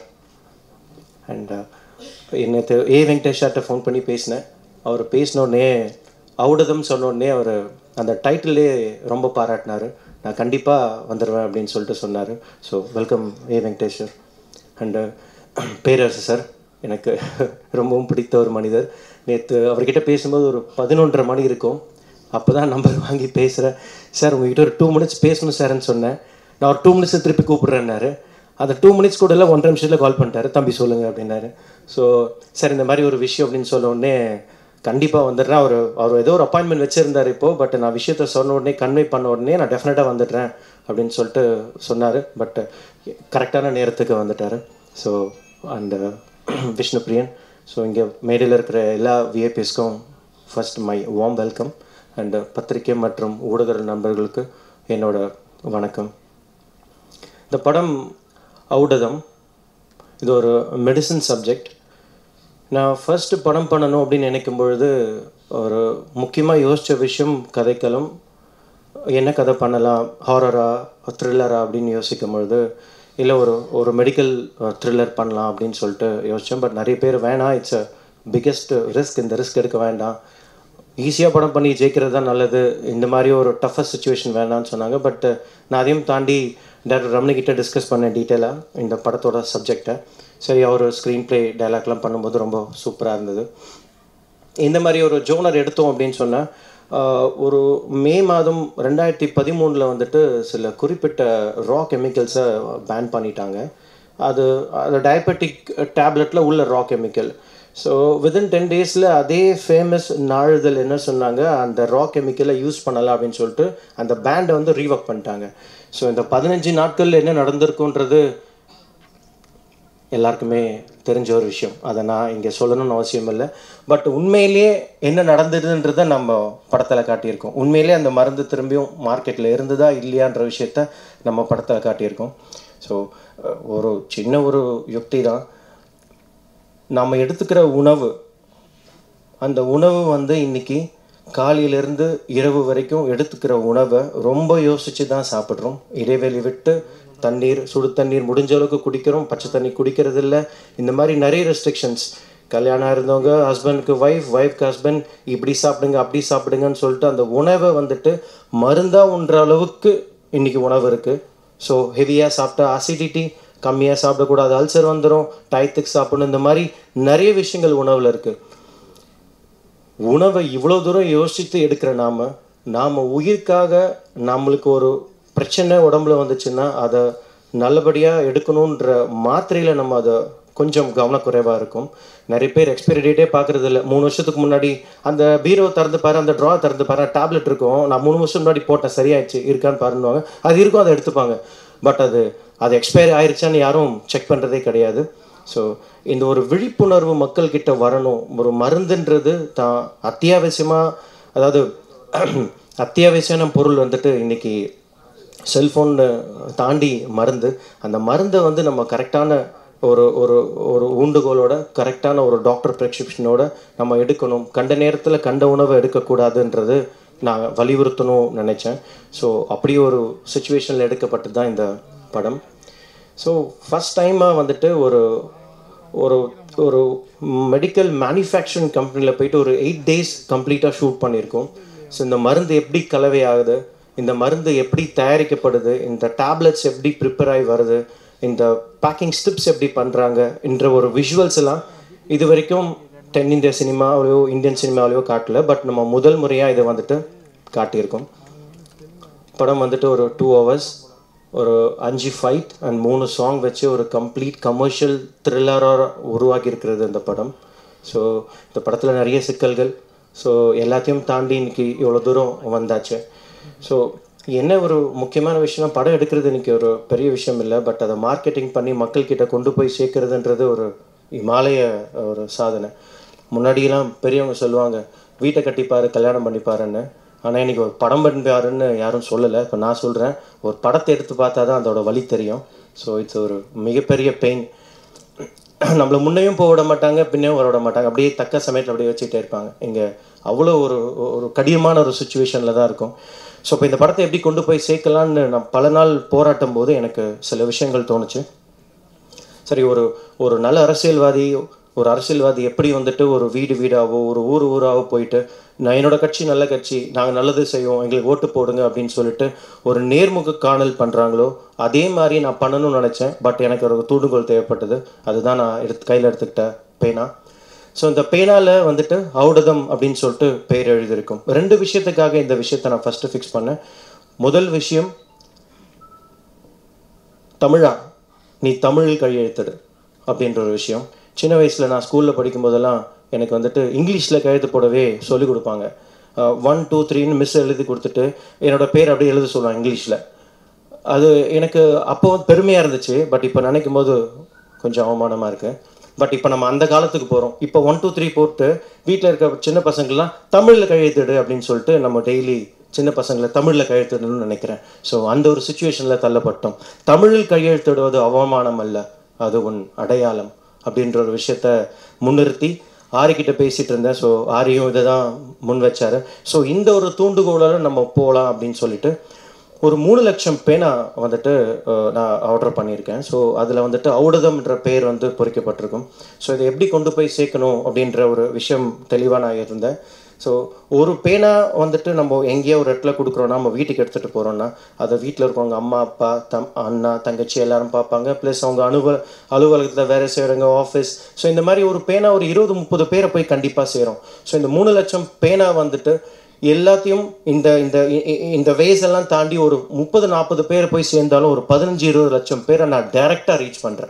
அண்ட் என்ன ஏ வெங்கடேஷார்ட்ட ஃபோன் பண்ணி பேசினேன். அவர் பேசினோடனே ஔடதம் சொன்னோடனே அவர் அந்த டைட்டிலே ரொம்ப பாராட்டினார். நான் கண்டிப்பாக வந்துடுவேன் அப்படின்னு சொல்லிட்டு சொன்னார். ஸோ வெல்கம் ஏ வெங்கடேஷர். அண்டு பேரரசு சார் எனக்கு ரொம்பவும் பிடித்த ஒரு மனிதர். நேற்று அவர்கிட்ட பேசும்போது ஒரு 11:30 மணி இருக்கும். அப்போ தான் நம்பர் வாங்கி பேசுகிறேன். சார் உங்கள்கிட்ட ஒரு 2 minutes பேசணும் சார்ன்னு சொன்னேன். நான் ஒரு 2 minutes திருப்பி கூப்பிட்றேன்னாரு. அந்த 2 minutes கூட இல்லை, 1.5 நிமிஷத்தில் கால் பண்ணிட்டாரு. தம்பி சொல்லுங்கள் அப்படின்னாரு. ஸோ சார் இந்த மாதிரி ஒரு விஷயம் அப்படின்னு சொன்ன உடனே கண்டிப்பாக வந்துடுறேன். அவர் ஏதோ ஒரு அப்பாயின்மெண்ட் வச்சுருந்தார் இப்போது. பட் நான் விஷயத்த சொன்ன உடனே கன்வே பண்ண உடனே நான் டெஃபினட்டாக வந்துடுறேன் அப்படின்னு சொல்லிட்டு சொன்னார். பட் கரெக்டான நேரத்துக்கு வந்துட்டார். ஸோ அந்த விஷ்ணுபிரியன். ஸோ இங்கே மேடையில் இருக்கிற எல்லா விஐபிஸ்க்கும் first my warm welcome. And பத்திரிகை மற்றும் ஊடக நண்பர்களுக்கு என்னோட வணக்கம். இந்த படம் ஔடதம், இது ஒரு மெடிசன் சப்ஜெக்ட். நான் ஃபர்ஸ்ட்டு படம் பண்ணணும் அப்படின்னு நினைக்கும் பொழுது ஒரு முக்கியமாக யோசித்த விஷயம் கதைக்களம். என்ன கதை பண்ணலாம், ஹாரரா த்ரில்லரா அப்படின்னு யோசிக்கும் பொழுது இல்லை ஒரு மெடிக்கல் த்ரில்லர் பண்ணலாம் அப்படின்னு சொல்லிட்டு யோசித்தேன். பட் நிறைய பேர் வேணாம், இட்ஸ் அ பிக்கெஸ்ட் ரிஸ்க், இந்த ரிஸ்க் எடுக்க வேண்டாம், ஈஸியாக படம் பண்ணி ஜெயிக்கிறது தான் நல்லது, இந்த மாதிரி ஒரு டஃபஸ்ட் சுச்சுவேஷன் வேணான்னு சொன்னாங்க. பட் நான் அதையும் தாண்டி டாக்டர் ரமணிக்கிட்ட டிஸ்கஸ் பண்ணேன் டீட்டெயிலாக இந்த படத்தோட சப்ஜெக்டை. சரி, அவர் ஸ்க்ரீன் ப்ளே டைலாக்லாம் பண்ணும்போது ரொம்ப சூப்பராக இருந்தது. இந்த மாதிரி ஒரு ஜோனர் எடுத்தோம் அப்படின்னு சொன்னால் ஒரு மே மாதம் 2013 வந்துட்டு சில குறிப்பிட்ட ரா கெமிக்கல்ஸை பேன் பண்ணிட்டாங்க. அது டயபெட்டிக் டேப்லெட்டில் உள்ள raw chemical. So within 10 days அதே ஃபேமஸ் நாளிதழ் என்ன சொன்னாங்க, அந்த ரா கெமிக்கலை யூஸ் பண்ணலாம் அப்படின்னு சொல்லிட்டு அந்த பேண்டை வந்து ரீவொர்க் பண்ணிட்டாங்க. ஸோ இந்த 15 நாட்களில் என்ன நடந்திருக்குன்றது எல்லாருக்குமே தெரிஞ்ச ஒரு விஷயம். அதை நான் இங்கே சொல்லணும்னு அவசியம் இல்லை. பட் உண்மையிலேயே என்ன நடந்ததுன்றதை நம்ம படத்தில் காட்டியிருக்கோம். உண்மையிலே அந்த மருந்து திரும்பியும் மார்க்கெட்டில் இருந்ததா இல்லையான்ற விஷயத்த நம்ம படத்தில் காட்டியிருக்கோம். ஸோ ஒரு சின்ன ஒரு யுக்தி தான், நம்ம எடுத்துக்கிற உணவு, அந்த உணவு வந்து இன்றைக்கி காலையிலேருந்து இரவு வரைக்கும் எடுத்துக்கிற உணவை ரொம்ப யோசித்து தான் சாப்பிட்றோம். இடைவெளி விட்டு தண்ணீர், சுடு தண்ணீர் முடிஞ்ச அளவுக்கு குடிக்கிறோம், பச்சை தண்ணி குடிக்கிறது இல்லை. இந்த மாதிரி நிறைய ரெஸ்ட்ரிக்ஷன்ஸ். கல்யாணம் இருந்தவங்க ஹஸ்பண்டுக்கு ஒய்ஃப்க்கு ஹஸ்பண்ட் இப்படி சாப்பிடுங்க அப்படி சாப்பிடுங்கன்னு சொல்லிட்டு அந்த உணவை வந்துட்டு மருந்தாக உண்ற அளவுக்கு இன்றைக்கி உணவு இருக்குது. ஸோ ஹெவியாக சாப்பிட்டா அசிடிட்டி, கம்மியாக சாப்பிடக்கூடாது, அல்சர் வந்துடும், டயத்துக்கு சாப்பிடணும், இந்த மாதிரி நிறைய விஷயங்கள் உணவில் இருக்குது. உணவை இவ்வளோ தூரம் யோசித்து எடுக்கிற நாம் உயிருக்காக நம்மளுக்கு ஒரு பிரச்சனை உடம்புல வந்துச்சுன்னா அதை நல்லபடியாக எடுக்கணுன்ற மாத்திரையில் நம்ம அதை கொஞ்சம் கவனக்குறைவாக இருக்கும். நிறைய பேர் எக்ஸ்பைரி டேட்டே பார்க்குறது இல்லை. 3 வருஷத்துக்கு முன்னாடி அந்த பீரோ திறந்து பாரு, அந்த ட்ரா திறந்து பாரு, டேப்லெட் இருக்கும், நான் 3 வருஷம் முன்னாடி போட்டேன் சரியாயிடுச்சு இருக்கான்னு பாருன்னுவாங்க. அது இருக்கும், அதை எடுத்துப்பாங்க. பட் அது எக்ஸ்பைரி ஆயிடுச்சான்னு யாரும் செக் பண்ணுறதே கிடையாது. ஸோ இந்த ஒரு விழிப்புணர்வு மக்கள்கிட்ட வரணும். ஒரு மருந்துன்றது தான் அத்தியாவசியமாக, அதாவது அத்தியாவசியமான பொருள் வந்துட்டு இன்றைக்கி செல்ஃபோன் தாண்டி மருந்து. அந்த மருந்தை வந்து நம்ம கரெக்டான ஒரு ஒரு ஒரு ஊண்டுகோலோட, கரெக்டான ஒரு டாக்டர் ப்ரெஸ்கிரிப்ஷனோட நம்ம எடுக்கணும். கண்ட நேரத்தில் கண்ட உணவை எடுக்கக்கூடாதுன்றது நான் வலியுறுத்தணும் நினச்சேன். ஸோ அப்படி ஒரு சுச்சுவேஷனில் எடுக்கப்பட்டு தான் இந்த படம். ஸோ ஃபஸ்ட் டைமாக வந்துட்டு ஒரு ஒரு ஒரு மெடிக்கல் மேனுஃபேக்சரிங் கம்பெனியில் போயிட்டு ஒரு 8 days கம்ப்ளீட்டாக ஷூட் பண்ணியிருக்கோம். ஸோ இந்த மருந்து எப்படி கலவை ஆகுது, இந்த மருந்து எப்படி தயாரிக்கப்படுது, இந்த டேப்லெட்ஸ் எப்படி ப்ரிப்பேர் ஆகி வருது, இந்த பேக்கிங் ஸ்டிப்ஸ் எப்படி பண்ணுறாங்க என்ற ஒரு விஷுவல்ஸ் எல்லாம் இது வரைக்கும் தென்னிந்திய சினிமாவிலையோ இந்தியன் சினிமாவிலையோ காட்டல. பட் நம்ம முதல் முறையாக இதை வந்துட்டு காட்டியிருக்கோம். படம் வந்துட்டு ஒரு 2 hours, ஒரு 5 ஃபைட் அண்ட் 3 சாங் வச்சு ஒரு கம்ப்ளீட் கமர்ஷியல் த்ரில்லராக உருவாக்கி இருக்கிறது இந்த படம். ஸோ இந்த படத்தில் நிறைய சிக்கல்கள், ஸோ எல்லாத்தையும் தாண்டி இன்றைக்கி இவ்வளோ தூரம் வந்தாச்சு. ஸோ என்ன ஒரு முக்கியமான விஷயம், படம் எடுக்கிறது இன்றைக்கி ஒரு பெரிய விஷயம் இல்லை. பட் அதை மார்க்கெட்டிங் பண்ணி மக்கள்கிட்ட கொண்டு போய் சேர்க்கறதுன்றது ஒரு இமாலய ஒரு சாதனை. முன்னாடியெல்லாம் பெரியவங்க சொல்லுவாங்க வீட்டை கட்டிப்பாரு கல்யாணம் பண்ணிப்பாருன்னு. ஆனால் இன்றைக்கி ஒரு படம் பண்ணிப்பாருன்னு யாரும் சொல்லலை. இப்போ நான் சொல்கிறேன், ஒரு படத்தை எடுத்து பார்த்தா தான் அதோட வலி தெரியும். ஸோ இட்ஸ் ஒரு மிகப்பெரிய பெயின். நம்மளை முன்னையும் போக விட மாட்டாங்க, பின்னையும் வர விட மாட்டாங்க. அப்படியே தக்க சமயத்தில் அப்படியே வச்சுக்கிட்டே இருப்பாங்க. இங்கே அவ்வளோ ஒரு கடினமான ஒரு சுச்சுவேஷனில் தான் இருக்கும். ஸோ இப்போ இந்த படத்தை எப்படி கொண்டு போய் சேர்க்கலான்னு நான் பல நாள் போராட்டும் போது எனக்கு சில விஷயங்கள் தோணுச்சு. சரி, ஒரு நல்ல அரசியல்வாதி எப்படி வந்துட்டு ஒரு வீடாவோ ஒரு ஊராவோ போயிட்டு நான் என்னோட கட்சி நல்ல கட்சி, நாங்கள் நல்லது செய்வோம், எங்களுக்கு ஓட்டு போடுங்க அப்படின்னு சொல்லிட்டு ஒரு நேர்முக காணல் பண்ணுறாங்களோ அதே மாதிரி நான் பண்ணணும்னு நினச்சேன். பட் எனக்கு ஒரு தூண்டுகோல் தேவைப்பட்டது. அதுதான் நான் கையில் எடுத்துக்கிட்ட பேனா. ஸோ இந்த பேனாவில் வந்துட்டு ஔடதம் அப்படின்னு சொல்லிட்டு பேர் எழுதியிருக்கும். 2 விஷயத்துக்காக இந்த விஷயத்தை நான் ஃபஸ்ட்டு ஃபிக்ஸ் பண்ணேன். முதல் விஷயம், தமிழா நீ தமிழில் கையெழுத்திடு அப்படின்ற ஒரு விஷயம். சின்ன வயசில் நான் ஸ்கூலில் படிக்கும்போதெல்லாம் எனக்கு வந்துட்டு இங்கிலீஷில் கையெழுத்து போடவே சொல்லிக் கொடுப்பாங்க. 1 2 3ன்னு மிஸ் எழுதி கொடுத்துட்டு என்னோடய பேர் அப்படியே எழுத சொல்லுவாங்க இங்கிலீஷில். அது எனக்கு அப்போ பெருமையாக இருந்துச்சு. பட் இப்போ நினைக்கும் போது கொஞ்சம் அவமானமாக இருக்குது. பட் இப்போ நம்ம அந்த காலத்துக்கு போகிறோம். இப்போ 1 2 3 போட்டு வீட்டில் இருக்க சின்ன பசங்கள்லாம் தமிழில் கையெழுத்திடு அப்படின்னு சொல்லிட்டு நம்ம டெய்லி சின்ன பசங்களை தமிழில் கையெழுத்திடணும்னு நினைக்கிறேன். ஸோ அந்த ஒரு சுச்சுவேஷனில் தள்ளப்பட்டோம். தமிழில் கையெழுத்திடுவது அவமானம் அல்ல, அது உன் அடையாளம் அப்படின்ற ஒரு விஷயத்த முன்னிறுத்தி ஆரிக்கிட்ட பேசிகிட்டு இருந்தேன். ஸோ ஆரியும் இதை தான் முன் வச்சார். ஸோ இந்த ஒரு தூண்டுகோலால் நம்ம போகலாம் அப்படின்னு சொல்லிட்டு ஒரு 3 லட்சம் பேனா வந்துட்டு நான் ஆர்டர் பண்ணியிருக்கேன். ஸோ அதில் வந்துட்டு ஔடதம்ன்ற பேர் வந்து பொறிக்கப்பட்டிருக்கும். ஸோ இதை எப்படி கொண்டு போய் சேர்க்கணும் அப்படின்ற ஒரு விஷயம் தெளிவாக நான் இருந்தேன். ஸோ ஒரு பேனா வந்துட்டு நம்ம எங்கேயோ ஒரு இடத்துல கொடுக்குறோன்னா, நம்ம வீட்டுக்கு எடுத்துகிட்டு போகிறோன்னா அதை வீட்டில் இருக்கவங்க அம்மா அப்பா அண்ணா தங்கச்சி எல்லாரும் பார்ப்பாங்க. ப்ளஸ் அவங்க அலுவலகத்தில் வேலை செய்கிறவங்க, ஆஃபீஸ். ஸோ இந்த மாதிரி ஒரு பேனா ஒரு 20-30 பேரை போய் கண்டிப்பாக சேரும். ஸோ இந்த 3 லட்சம் பேனா வந்துட்டு எல்லாத்தையும் இந்த இந்த இந்த வேஸ் எல்லாம் தாண்டி ஒரு 30-40 பேரை போய் சேர்ந்தாலும் ஒரு 15-20 லட்சம் பேரை நான் டைரெக்டாக ரீச் பண்ணுறேன்.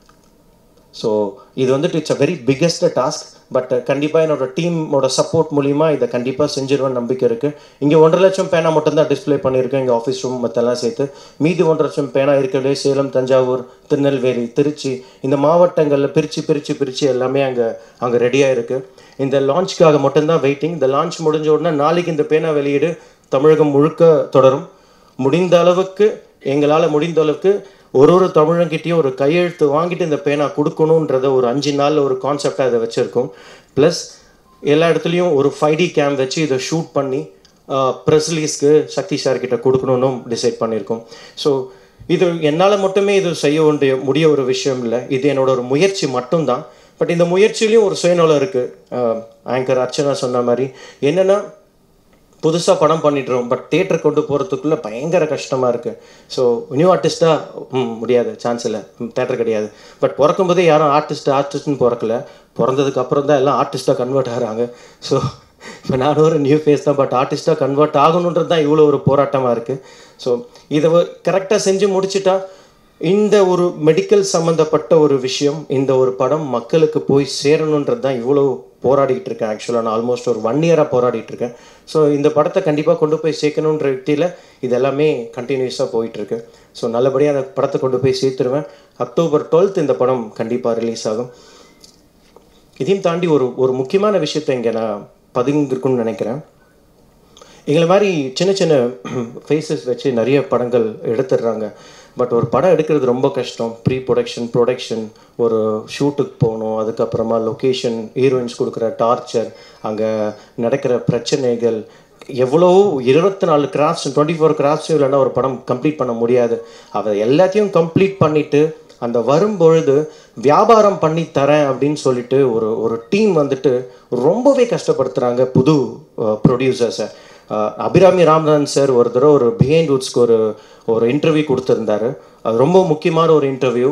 ஸோ இது வந்துட்டு it's a very biggest task. But கண்டிப்பாக என்னோட டீமோட சப்போர்ட் மூலிமா இதை கண்டிப்பாக செஞ்சிருவேன் நம்பிக்கை இருக்குது. இங்கே 1.5 லட்சம் பேனா மட்டும்தான் டிஸ்பிளே பண்ணியிருக்கேன் எங்கள் ஆஃபீஸ் ரூம் மற்றெல்லாம் சேர்த்து. மீதி 1.5 லட்சம் பேனா இருக்கிறதே சேலம், தஞ்சாவூர், திருநெல்வேலி, திருச்சி இந்த மாவட்டங்களில் பிரித்து எல்லாமே அங்கே ரெடியாக இருக்குது. இந்த லான்ச்சுக்காக மட்டும்தான் வெயிட்டிங். இந்த லான்ச் முடிஞ்ச உடனே நாளைக்கு இந்த பேனா வெளியீடு தமிழகம் முழுக்க தொடரும். முடிந்த அளவுக்கு எங்களால் முடிந்த அளவுக்கு ஒரு தமிழங்கிட்டையும் ஒரு கையெழுத்து வாங்கிட்டு இந்த பேனா கொடுக்கணுன்றத ஒரு 5 நாளில் ஒரு கான்செப்டாக இதை வச்சுருக்கோம். ப்ளஸ் எல்லா இடத்துலையும் ஒரு 5D கேம் வச்சு இதை ஷூட் பண்ணி ப்ரெஸ் ரிலீஸ்க்கு சக்தி சார்கிட்ட கொடுக்கணுன்னு டிசைட் பண்ணியிருக்கோம். ஸோ இது என்னால் மட்டுமே இது செய்ய முடிய ஒரு விஷயம் இல்லை. இது என்னோட ஒரு முயற்சி மட்டும்தான். பட் இந்த முயற்சியிலையும் ஒரு சுயநலம் இருக்குது. ஆங்கர் அர்ச்சனா சொன்ன மாதிரி என்னென்னா, புதுசாக படம் பண்ணிட்டுருவோம், பட் தேட்டர் கொண்டு போகிறதுக்குள்ளே பயங்கர கஷ்டமாக இருக்குது. ஸோ நியூ ஆர்டிஸ்ட்டாக முடியாது, சான்ஸ் இல்லை, தேட்டர் கிடையாது. பட் பிறக்கும்போதே யாரும் ஆர்டிஸ்ட்னு பிறக்கல, பிறந்ததுக்கு அப்புறம் தான் எல்லாம் ஆர்டிஸ்ட்டாக கன்வெர்ட் ஆகிறாங்க. ஸோ இப்போ நானும் ஒரு நியூ ஃபேஸ் தான், பட் ஆர்டிஸ்ட்டாக கன்வெர்ட் ஆகணுன்றது தான் இவ்வளோ ஒரு போராட்டமாக இருக்குது. ஸோ இதை கரெக்டாக செஞ்சு முடிச்சுட்டா இந்த ஒரு மெடிக்கல் சம்மந்தப்பட்ட ஒரு விஷயம், இந்த ஒரு படம் மக்களுக்கு போய் சேரணுன்றது தான் இவ்வளோ போராடிக்கிட்டு இருக்கேன். ஆக்சுவலாக நான் ஆல்மோஸ்ட் ஒரு 1 இயராக போராடிட்டு இருக்கேன். ஸோ இந்த படத்தை கண்டிப்பாக கொண்டு போய் சேர்க்கணுன்ற வித்தியில் இது எல்லாமே கண்டினியூஸாக போயிட்டுருக்கு. ஸோ நல்லபடியாக அந்த படத்தை கொண்டு போய் சேர்த்துருவேன். October 12th இந்த படம் கண்டிப்பாக ரிலீஸ் ஆகும். இதையும் தாண்டி ஒரு முக்கியமான விஷயத்தை இங்கே நான் பதுங்கிருக்குன்னு நினைக்கிறேன். எங்களை மாதிரி சின்ன சின்ன ஃபேஸஸ் வச்சு நிறைய படங்கள் எடுத்துடுறாங்க. பட் ஒரு படம் எடுக்கிறது ரொம்ப கஷ்டம். ப்ரொடக்ஷன், ஒரு ஷூட்டுக்கு போகணும், அதுக்கப்புறமா லொக்கேஷன், ஹீரோயின்ஸ் கொடுக்குற டார்ச்சர், அங்கே நடக்கிற பிரச்சனைகள், எவ்வளோ 24 கிராஃப்ட்ஸ் 24 கிராஃப்ட்ஸும் இல்லைன்னா ஒரு படம் கம்ப்ளீட் பண்ண முடியாது. அதை எல்லாத்தையும் கம்ப்ளீட் பண்ணிவிட்டு அந்த வரும்பொழுது வியாபாரம் பண்ணி தரேன் அப்படின்னு சொல்லிட்டு ஒரு டீம் வந்துட்டு ரொம்பவே கஷ்டப்படுத்துகிறாங்க புது ப்ரொடியூசர்ஸை. அபிராமி ராமநாதன் சார் ஒரு தடவை ஒரு பிஹைண்ட் வுட்ஸ்க்கு ஒரு இன்டர்வியூ கொடுத்துருந்தாரு. அது ரொம்ப முக்கியமான ஒரு இன்டர்வியூ.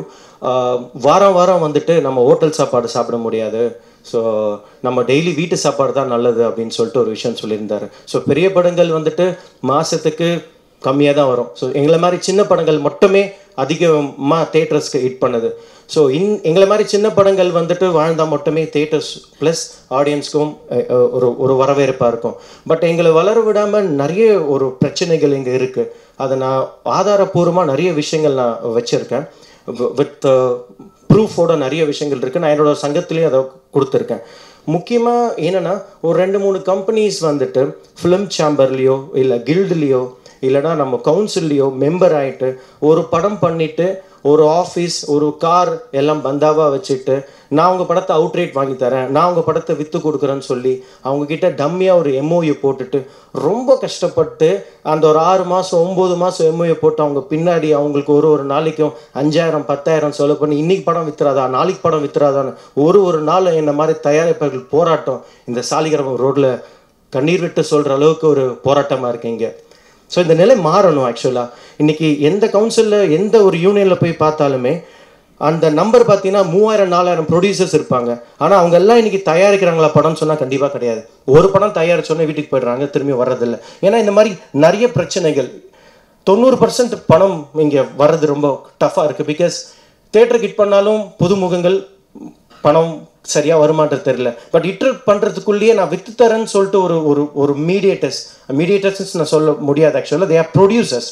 வாரம் வந்துட்டு நம்ம ஹோட்டல் சாப்பாடு சாப்பிட முடியாது, ஸோ நம்ம டெய்லி வீட்டு சாப்பாடு தான் நல்லது அப்படின்னு சொல்லிட்டு ஒரு விஷயம் சொல்லியிருந்தாரு. ஸோ பெரிய படங்கள் வந்துட்டு மாதத்துக்கு கம்மியாக தான் வரும். ஸோ எங்களை மாதிரி சின்ன படங்கள் மட்டுமே அதிகமாக தேட்டர்ஸ்க்கு ஹிட் பண்ணுது. ஸோ எங்களை மாதிரி சின்ன படங்கள் வந்துட்டு வாழ்ந்தால் மட்டுமே தேட்டர்ஸ் ப்ளஸ் ஆடியன்ஸ்க்கும் ஒரு வரவேற்பாக இருக்கும். பட் எங்களை வளர விடாமல் நிறைய ஒரு பிரச்சனைகள் இங்கே இருக்குது. அதை நான் ஆதாரபூர்வமாக நிறைய விஷயங்கள் நான் வச்சுருக்கேன். வித் ப்ரூஃபோட நிறைய விஷயங்கள் இருக்குது. நான் என்னோட சங்கத்துலேயும் அதை கொடுத்துருக்கேன். முக்கியமாக என்னென்னா ஒரு 2-3 கம்பெனிஸ் வந்துட்டு ஃபிலிம் சேம்பர்லேயோ இல்லை கில்டுலேயோ இல்லைனா நம்ம கவுன்சில்லையோ மெம்பர் ஆகிட்டு ஒரு படம் பண்ணிவிட்டு ஒரு ஆஃபீஸ், ஒரு கார் எல்லாம் பந்தாவாக வச்சுட்டு நான் உங்கள் படத்தை அவுட்ரேட் வாங்கி தரேன், நான் உங்கள் படத்தை விற்று கொடுக்குறேன்னு சொல்லி அவங்கக்கிட்ட டம்மியாக ஒரு MOU போட்டுட்டு ரொம்ப கஷ்டப்பட்டு அந்த ஒரு 6 மாதம் 9 மாதம் MOU போட்டு அவங்க பின்னாடி அவங்களுக்கு ஒரு நாளைக்கும் 5000 10,000 செலவு பண்ணி இன்றைக்கி படம் விற்றுறாதா, நாளைக்கு படம் விற்றுறாதான்னு ஒரு நாள் என்ன மாதிரி தயாரிப்பாளர்கள் போராட்டம் இந்த சாலிகிராமம் ரோட்டில் கண்ணீர் விட்டு சொல்கிற அளவுக்கு ஒரு போராட்டமாக இருக்குங்க. ஸோ இந்த நிலை மாறணும். ஆக்சுவலாக இன்றைக்கி எந்த கவுன்சிலில் எந்த ஒரு யூனியனில் போய் பார்த்தாலுமே அந்த நம்பர் பார்த்தீங்கன்னா 3000-4000 ப்ரொடியூசர்ஸ் இருப்பாங்க. ஆனால் அவங்க எல்லாம் இன்றைக்கி தயாரிக்கிறாங்களா படம்னு சொன்னால் கண்டிப்பாக கிடையாது. ஒரு படம் தயாரிச்சோன்னே வீட்டுக்கு போய்டுறாங்க, திரும்பி வர்றதில்லை. ஏன்னா இந்த மாதிரி நிறைய பிரச்சனைகள். 90% பணம் இங்கே வர்றது ரொம்ப டஃப்பாக இருக்குது. பிகாஸ் தேட்டருக்கு ஹிட் பண்ணாலும் புதுமுகங்கள் பணம் சரியாக வருமானது தெரியல. பட் இட்ரு பண்ணுறதுக்குள்ளேயே நான் வித்து தரேன்னு சொல்லிட்டு ஒரு மீடியேட்டர்ஸ் நான் சொல்ல முடியாது. ஆக்சுவலாக தே ஆர் ப்ரொடியூசர்ஸ்.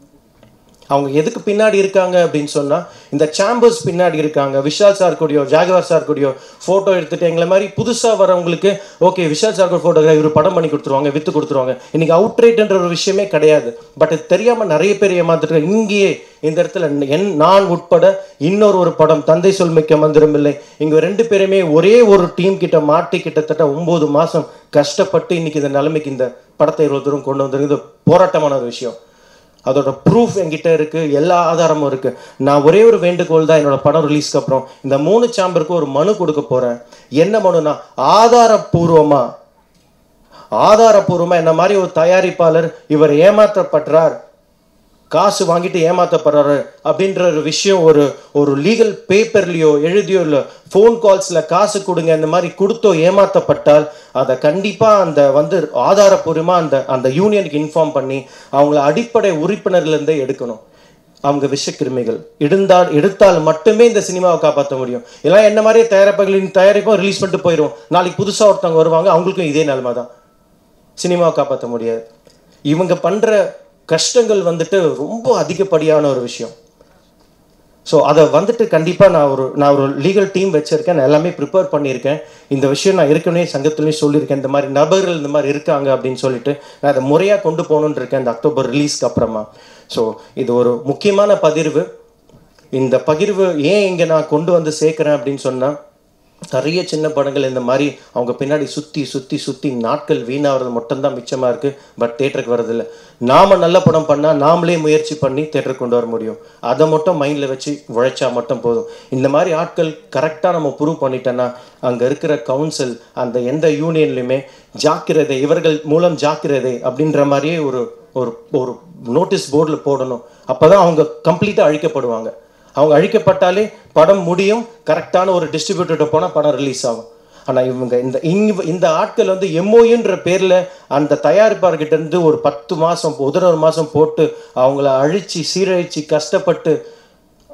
அவங்க எதுக்கு பின்னாடி இருக்காங்க அப்படின்னு சொன்னால் இந்த சேம்பர்ஸ் பின்னாடி இருக்காங்க. விஷால் சார் கூடயோ ஜாகவார் சார் கூடயோ ஃபோட்டோ எடுத்துகிட்டு எங்களை மாதிரி புதுசாக வரவங்களுக்கு ஓகே விஷால் சார் கூட ஃபோட்டோகிராஃபி இவர் படம் பண்ணி கொடுத்துருவாங்க, விற்று கொடுத்துருவாங்க. இன்றைக்கி அவுட்ரேட்ன்ற ஒரு விஷயமே கிடையாது. பட் இது தெரியாமல் நிறைய பேர் ஏமாத்துட்டு இங்கேயே இந்த இடத்துல நான் உட்பட இன்னொரு படம் தந்தை சொல்மிக்க மந்திரம் இல்லை, இங்கே 2 பேருமே ஒரே ஒரு டீம் கிட்ட மாட்டி கிட்டத்தட்ட 9 மாதம் கஷ்டப்பட்டு இன்றைக்கி இந்த நிலைமைக்கு இந்த படத்தை இவ்வளோ தூரம் கொண்டு வந்திருக்கு. போராட்டமான ஒரு விஷயம். அதோட ப்ரூஃப் என்கிட்ட இருக்குது, எல்லா ஆதாரமும் இருக்குது. நான் ஒரே ஒரு வேண்டுகோள் தான் என்னோட படம் ரிலீஸ்க்கு அப்புறம் இந்த 3 சேம்பருக்கு ஒரு மனு கொடுக்க போகிறேன். என்ன மனுனா ஆதாரபூர்வமாக என்ன மாதிரி ஒரு தயாரிப்பாளர் இவர் ஏமாற்றப்படுறார், காசு வாங்கிட்டு ஏமாற்றப்படுறாரு அப்படின்ற ஒரு விஷயம் ஒரு லீகல் பேப்பர்லையோ எழுதியோ இல்லை ஃபோன் கால்ஸில் காசு கொடுங்க இந்த மாதிரி கொடுத்தோ ஏமாற்றப்பட்டால் அதை கண்டிப்பாக அந்த ஆதாரப்பூர்வமாக அந்த யூனியனுக்கு இன்ஃபார்ம் பண்ணி அவங்கள அடிப்படை உறுப்பினர்லேருந்தே எடுக்கணும். அவங்க விஷக்கிருமிகள் எடுத்தால் மட்டுமே இந்த சினிமாவை காப்பாற்ற முடியும். எல்லாம் என்ன மாதிரியே தயாரிப்பும் ரிலீஸ் பண்ணிட்டு போயிடும். நாளைக்கு புதுசாக ஒருத்தவங்க வருவாங்க, அவங்களுக்கும் இதே நிலைமை தான். சினிமாவை காப்பாற்ற முடியாது. இவங்க பண்ணுற கஷ்டங்கள் வந்துட்டு ரொம்ப அதிகப்படியான ஒரு விஷயம். ஸோ அதை வந்துட்டு கண்டிப்பாக நான் ஒரு லீகல் டீம் வச்சுருக்கேன். நான் எல்லாமே ப்ரிப்பேர் பண்ணியிருக்கேன். இந்த விஷயம் நான் ஏற்கனவே சங்கத்துலேயும் சொல்லியிருக்கேன். இந்த மாதிரி நபர்கள் இந்த மாதிரி இருக்காங்க அப்படின்னு சொல்லிட்டு நான் அதை முறையாக கொண்டு போகணுன்னு இருக்கேன் இந்த அக்டோபர் ரிலீஸ்க்கு அப்புறமா. ஸோ இது ஒரு முக்கியமான பகிர்வு. இந்த பகிர்வு ஏன் இங்கே நான் கொண்டு வந்து சேர்க்குறேன் அப்படின்னு சொன்னால் நிறைய சின்ன படங்கள் இந்த மாதிரி அவங்க பின்னாடி சுற்றி நாட்கள் வீணாகிறது மட்டும்தான் மிச்சமாக இருக்குது. பட் தேட்டருக்கு வரதில்லை. நாம் நல்ல படம் பண்ணால் நாமளே முயற்சி பண்ணி தேட்டருக்கு கொண்டு வர முடியும். அதை மட்டும் மைண்டில் வச்சு உழைச்சா மட்டும் போதும். இந்த மாதிரி ஆட்கள் கரெக்டாக நம்ம ப்ரூவ் பண்ணிட்டோன்னா அங்கே இருக்கிற கவுன்சில் அந்த எந்த யூனியன்லையுமே ஜாக்கிரதை, இவர்கள் மூலம் ஜாக்கிரதை அப்படின்ற மாதிரியே ஒரு நோட்டீஸ் போர்டில் போடணும். அப்போ தான் அவங்க கம்ப்ளீட்டாக அழிக்கப்படுவாங்க. அவங்க அழிக்கப்பட்டாலே படம் முடியும், கரெக்டான ஒரு டிஸ்ட்ரிபியூட்டர்கிட்ட போனால் படம் ரிலீஸ் ஆகும். ஆனால் இவங்க இந்த ஆட்கள் MOUன்ற பேரில் அந்த தயாரிப்பாளர்கிட்ட இருந்து ஒரு 10 மாதம் 11 மாதம் போட்டு அவங்கள அழித்து சீரழித்து கஷ்டப்பட்டு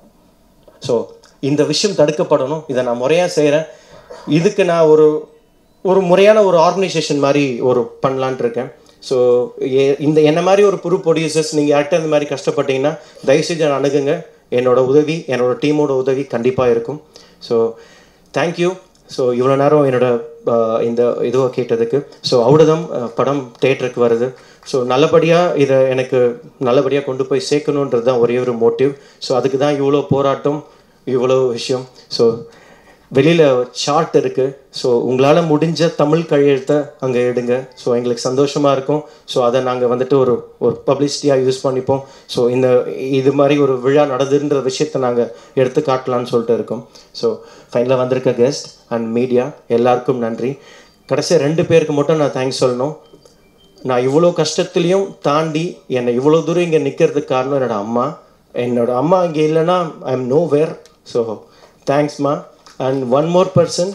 ஸோ இந்த விஷயம் தடுக்கப்படணும், இதை நான் முறையாக செய்கிறேன். இதுக்கு நான் ஒரு முறையான ஒரு ஆர்கனைசேஷன் மாதிரி பண்ணலான்ட்டு இருக்கேன். ஸோ என்ன மாதிரி ஒரு புது ப்ரொடியூசர்ஸ் நீங்கள் யார்கிட்ட இந்த மாதிரி கஷ்டப்பட்டீங்கன்னா தயவுசெய்து அணுகுங்க. என்னோட உதவி, என்னோட டீமோட உதவி கண்டிப்பாக இருக்கும். So thank you. ஸோ இவ்வளோ நேரம் என்னோட இந்த இதுவை கேட்டதுக்கு. ஸோ ஔடதம் படம் தேட்டருக்கு வருது. ஸோ நல்லபடியாக இதை எனக்கு நல்லபடியாக கொண்டு போய் சேர்க்கணுன்றது தான் ஒரே ஒரு மோட்டிவ். ஸோ அதுக்கு தான் இவ்வளோ போராட்டம், இவ்வளோ விஷயம். ஸோ வெளியில் சார்ட் இருக்குது. ஸோ உங்களால் முடிஞ்ச தமிழ் கையெழுத்தை அங்கே எடுங்க. ஸோ எங்களுக்கு சந்தோஷமாக இருக்கும். ஸோ அதை நாங்கள் வந்துட்டு ஒரு பப்ளிசிட்டியாக யூஸ் பண்ணிப்போம். ஸோ இது மாதிரி ஒரு விழா நடந்துன்ற விஷயத்தை நாங்கள் எடுத்து காட்டலான்னு சொல்லிட்டு இருக்கோம். ஸோ ஃபைனலாக வந்திருக்க கெஸ்ட் அண்ட் மீடியா எல்லாருக்கும் நன்றி. கடைசியாக 2 பேருக்கு மட்டும் நான் தேங்க்ஸ் சொல்லணும். நான் இவ்வளோ கஷ்டத்துலேயும் தாண்டி என்னை இவ்வளோ தூரம் இங்கே நிற்கிறதுக்கு காரணம் என்னோட அம்மா இங்கே இல்லைன்னா I am nowhere. So தேங்க்ஸ்மா. அண்ட் ஒன் மோர் பர்சன்,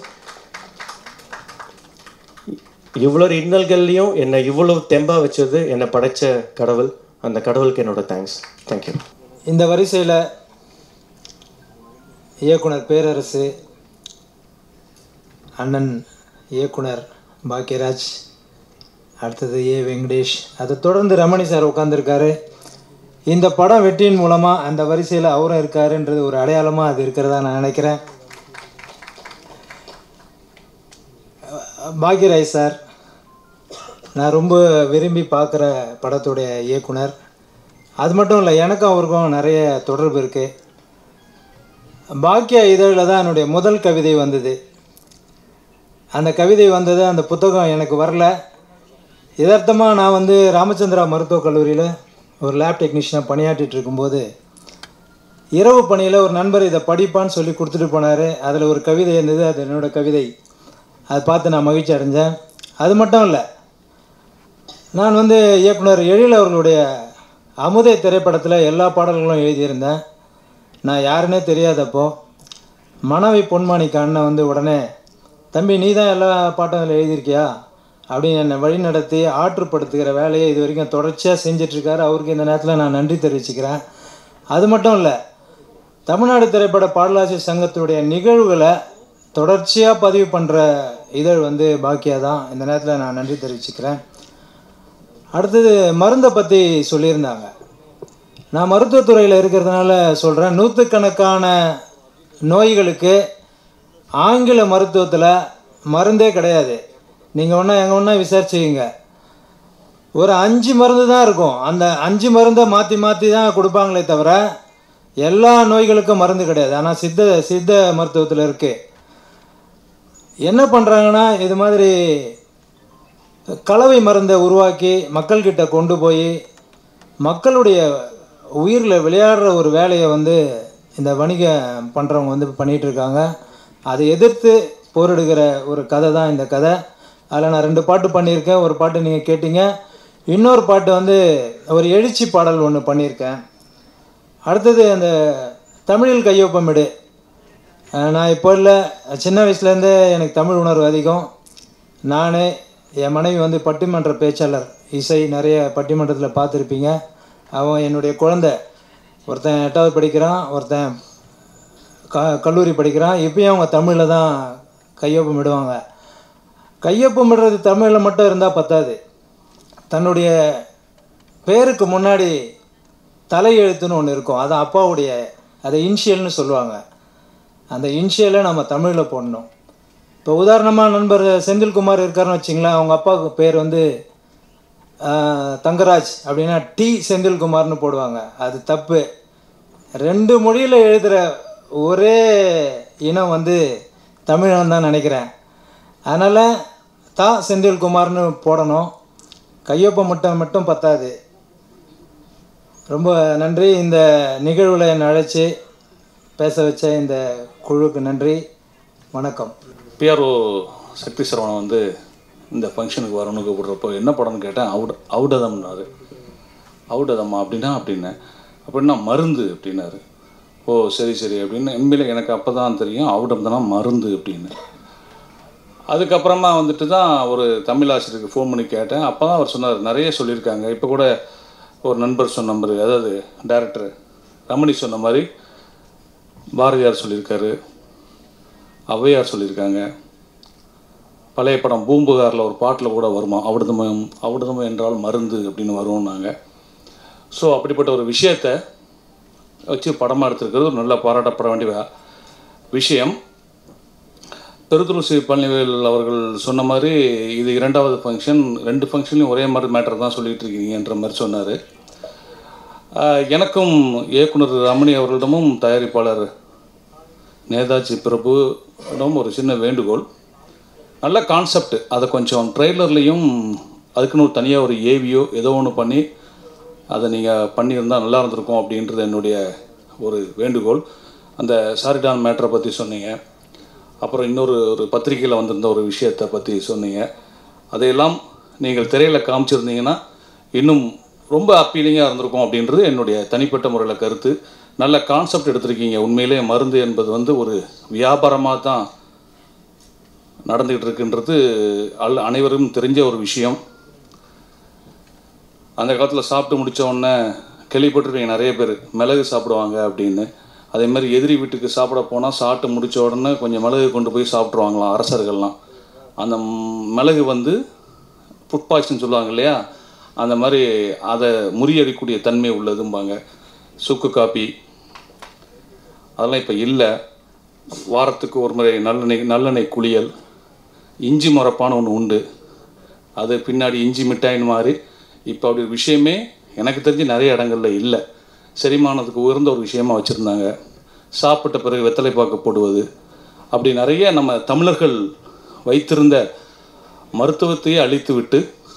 இவ்வளோ இன்னல்கள்லையும் என்னை இவ்வளோ தெம்பா வச்சது என்னை படைத்த கடவுள். அந்த கடவுளுக்கு என்னோட தேங்க்ஸ். தேங்க்யூ. இந்த வரிசையில் இயக்குனர் பேரரசு, அண்ணன் இயக்குனர் பாக்கியராஜ், அடுத்தது வெங்கடேஷ், அதை தொடர்ந்து ரமணி சார் உட்காந்துருக்காரு. இந்த படம் வெற்றியின் மூலமாக அந்த வரிசையில் அவரும் இருக்காருன்றது ஒரு அடையாளமாக அது இருக்கிறதா நான் நினைக்கிறேன். பாக்யராஜ் சார் நான் ரொம்ப விரும்பி பார்க்குற படத்துடைய இயக்குனர். அது மட்டும் இல்லை, எனக்கும் அவருக்கும் நிறைய தொடர்பு இருக்குது. பாக்கிய இதழில் தான் என்னுடைய முதல் கவிதை வந்தது. அந்த கவிதை வந்தது, அந்த புத்தகம் எனக்கு வரல. யதார்த்தமாக நான் ராமச்சந்திரா மருத்துவக் கல்லூரியில் ஒரு லேப் டெக்னீஷியனாக பணியாற்றிட்டு இருக்கும்போது இரவு பணியில் ஒரு நண்பர் இதை படிப்பான்னு சொல்லி கொடுத்துட்டு போனார். அதில் ஒரு கவிதை இருந்தது, அது என்னோடய கவிதை. அதை பார்த்து நான் மகிழ்ச்சி அடைஞ்சேன். அது மட்டும் இல்லை, நான் இயக்குனர் எழில் அவர்களுடைய அமுதை திரைப்படத்தில் எல்லா பாடல்களும் எழுதியிருந்தேன். நான் யாருன்னே தெரியாதப்போ மனைவி பொன்மாணிக்கு அண்ணன் உடனே, தம்பி நீ தான் எல்லா பாட்டும் அதில் எழுதியிருக்கியா அப்படின்னு என்னை வழி நடத்தி ஆற்றுப்படுத்துகிற வேலையை இது வரைக்கும் தொடர்ச்சியாக செஞ்சிட்ருக்காரு. அவருக்கு இந்த நேரத்தில் நான் நன்றி தெரிவிச்சுக்கிறேன். அது மட்டும் இல்லை, தமிழ்நாடு திரைப்பட பாடலாசிரியர் சங்கத்துடைய நிகழ்வுகளை தொடர்ச்சியாக பதிவு பண்ணுற இதழ் பாக்கியா தான். இந்த நேரத்தில் நான் நன்றி தெரிவிச்சுக்கிறேன். அடுத்தது மருந்தை பற்றி சொல்லியிருந்தாங்க. நான் மருத்துவத்துறையில் இருக்கிறதுனால சொல்கிறேன், நூற்றுக்கணக்கான நோய்களுக்கு ஆங்கில மருத்துவத்தில் மருந்தே கிடையாது. நீங்கள் எங்கே விசாரிச்சுக்கிங்க, ஒரு 5 மருந்து தான் இருக்கும். அந்த 5 மருந்தை மாற்றி மாற்றி தான் கொடுப்பாங்களே தவிர எல்லா நோய்களுக்கும் மருந்து கிடையாது. ஆனால் சித்த மருத்துவத்தில் இருக்குது. என்ன பண்ணுறாங்கன்னா, இது மாதிரி கலவை மருந்தை உருவாக்கி மக்கள்கிட்ட கொண்டு போய் மக்களுடைய உயிரில் விளையாடுற ஒரு வேலையை இந்த வணிகம் பண்ணுறவங்க பண்ணிகிட்ருக்காங்க. அதை எதிர்த்து போரிடுகிற ஒரு கதை தான் இந்த கதை. அதில் நான் 2 பாட்டு பண்ணியிருக்கேன். ஒரு பாட்டு நீங்கள் கேட்டீங்க, இன்னொரு பாட்டு ஒரு எழுச்சி பாடல் ஒன்று பண்ணியிருக்கேன். அடுத்தது அந்த தமிழில் கையொப்பமிடு. நான் இப்போ இல்லை, சின்ன வயசுலேருந்தே எனக்கு தமிழ் உணர்வு அதிகம். நான் என் மனைவி பட்டிமன்ற பேச்சாளர், இசை நிறைய பட்டிமன்றத்தில் பார்த்துருப்பீங்க. அவன் என்னுடைய குழந்தை. ஒருத்தன் 8வது படிக்கிறான், ஒருத்தன் கல்லூரி படிக்கிறான். இப்பயும் அவங்க தமிழில் தான் கையொப்பமிடுவாங்க. கையொப்பமிடுறது தமிழில் மட்டும் இருந்தால் பத்தாது. தன்னுடைய பேருக்கு முன்னாடி தலையெழுத்துன்னு ஒன்று இருக்கும், அது அப்பாவுடைய, அதை இன்ஷியல்னு சொல்லுவாங்க. அந்த இன்ஷியலை நம்ம தமிழில் போடணும். இப்போ உதாரணமாக நண்பர் செந்தில்குமார் இருக்காருன்னு வச்சிங்களேன், அவங்க அப்பாவுக்கு பேர் தங்கராஜ் அப்படின்னா டி செந்தில்குமார்னு போடுவாங்க. அது தப்பு. 2 மொழியில் எழுதுகிற ஒரே இனம் தமிழன் தான் நினைக்கிறேன். அதனால் செந்தில்குமார்னு போடணும். கையொப்பம் மட்டும் பத்தாது. ரொம்ப நன்றி. இந்த நிகழ்வில் என்னை அழைச்சி பேச வச்ச இந்த குழுவுக்கு நன்றி. வணக்கம். பிஆர்ஓ சக்தி சரவணன் இந்த ஃபங்க்ஷனுக்கு வரணும்னு கூப்பிட்றப்போ என்ன படம்னு கேட்டேன். ஔடதம்னாரு. ஔடதம்மா அப்படின்னா மருந்து அப்படின்னாரு. ஓ சரி சரி அப்படின்னு. உண்மையிலே எனக்கு அப்போ தான் தெரியும் ஔடம் தானே மருந்து அப்படின்னு. அதுக்கப்புறமா தான் ஒரு தமிழ் ஆசிரியருக்கு ஃபோன் பண்ணி கேட்டேன். அப்போ தான் அவர் சொன்னார், நிறைய சொல்லியிருக்காங்க. இப்போ கூட ஒரு நண்பர் சொன்ன மாதிரி, அதாவது டைரக்டர் ரமணி சொன்ன மாதிரி பாரதியார் சொல்லியிருக்காரு, ஔவையார் சொல்லியிருக்காங்க. பழைய படம் பூம்புகாரில் ஒரு பாட்டில் கூட வருமா, அவுடதம் என்றால் மருந்து அப்படின்னு வருவோம்னாங்க. ஸோ அப்படிப்பட்ட ஒரு விஷயத்தை வச்சு படமாக எடுத்துருக்கிறது ஒரு நல்லா பாராட்டப்பட வேண்டிய விஷயம். பெருத்துருசி பழனிவேல் அவர்கள் சொன்ன மாதிரி இது 2வது ஃபங்க்ஷன், 2 ஃபங்க்ஷன்லையும் ஒரே மாதிரி மேட்டர் தான் சொல்லிகிட்டு இருக்கீங்கன்ற மாதிரி சொன்னார். எனக்கும் இயக்குனர் ரமணி அவர்களிடமும் தயாரிப்பாளர் நேதாஜி பிரபுவிடம் ஒரு சின்ன வேண்டுகோள். நல்ல கான்செப்ட், அதை கொஞ்சம் ட்ரெய்லர்லேயும் அதுக்குன்னு ஒரு தனியாக ஒரு ஏவியோ ஏதோ ஒன்று பண்ணி அதை நீங்கள் பண்ணியிருந்தால் நல்லா இருந்திருக்கும் அப்படின்றது என்னுடைய ஒரு வேண்டுகோள். அந்த சாரிடான் மேட்டரை பற்றி சொன்னீங்க, அப்புறம் இன்னொரு பத்திரிகையில் வந்திருந்த ஒரு விஷயத்தை பற்றி சொன்னீங்க. அதையெல்லாம் நீங்கள் திரையில் காமிச்சிருந்தீங்கன்னா இன்னும் ரொம்ப அப்பீலிங்காக இருந்திருக்கும் அப்படின்றது என்னுடைய தனிப்பட்ட முறையில் கருத்து. நல்ல கான்செப்ட் எடுத்திருக்கீங்க. உண்மையிலே மருந்து என்பது ஒரு வியாபாரமாக தான் நடந்துகிட்டு இருக்குன்றது அனைவரும் தெரிஞ்ச ஒரு விஷயம். அந்த காலத்தில் சாப்பிட்டு முடித்த உடனே கேள்விப்பட்டிருப்பீங்க நிறைய பேர் மிளகு சாப்பிடுவாங்க அப்படின்னு. அதேமாதிரி எதிரி வீட்டுக்கு சாப்பிட போனால் சாப்பிட்டு முடித்த உடனே கொஞ்சம் மிளகு கொண்டு போய் சாப்பிட்ருவாங்களாம் அரசர்கள்லாம். அந்த மிளகு ஃபுட் பாய்சன் சொல்லுவாங்க இல்லையா, அந்த மாதிரி அதை முறியடிக்கக்கூடிய தன்மை உள்ளதும்பாங்க. சுக்கு காப்பி அதெல்லாம் இப்போ இல்லை. வாரத்துக்கு ஒரு முறை நல்லெண்ணெய் குளியல், இஞ்சி மரப்பான்னு ஒன்று உண்டு, அது பின்னாடி இஞ்சி மிட்டாயின்னு மாதிரி. இப்போ அப்படி ஒரு விஷயமே எனக்கு தெரிஞ்சு நிறைய இடங்களில் இல்லை. செரிமானத்துக்கு உயர்ந்த ஒரு விஷயமாக வச்சுருந்தாங்க. சாப்பிட்ட பிறகு வெத்தலை பாக்கு போடுவது, அப்படி நிறைய நம்ம தமிழர்கள் வைத்திருந்த மருத்துவத்தையே அழித்து விட்டு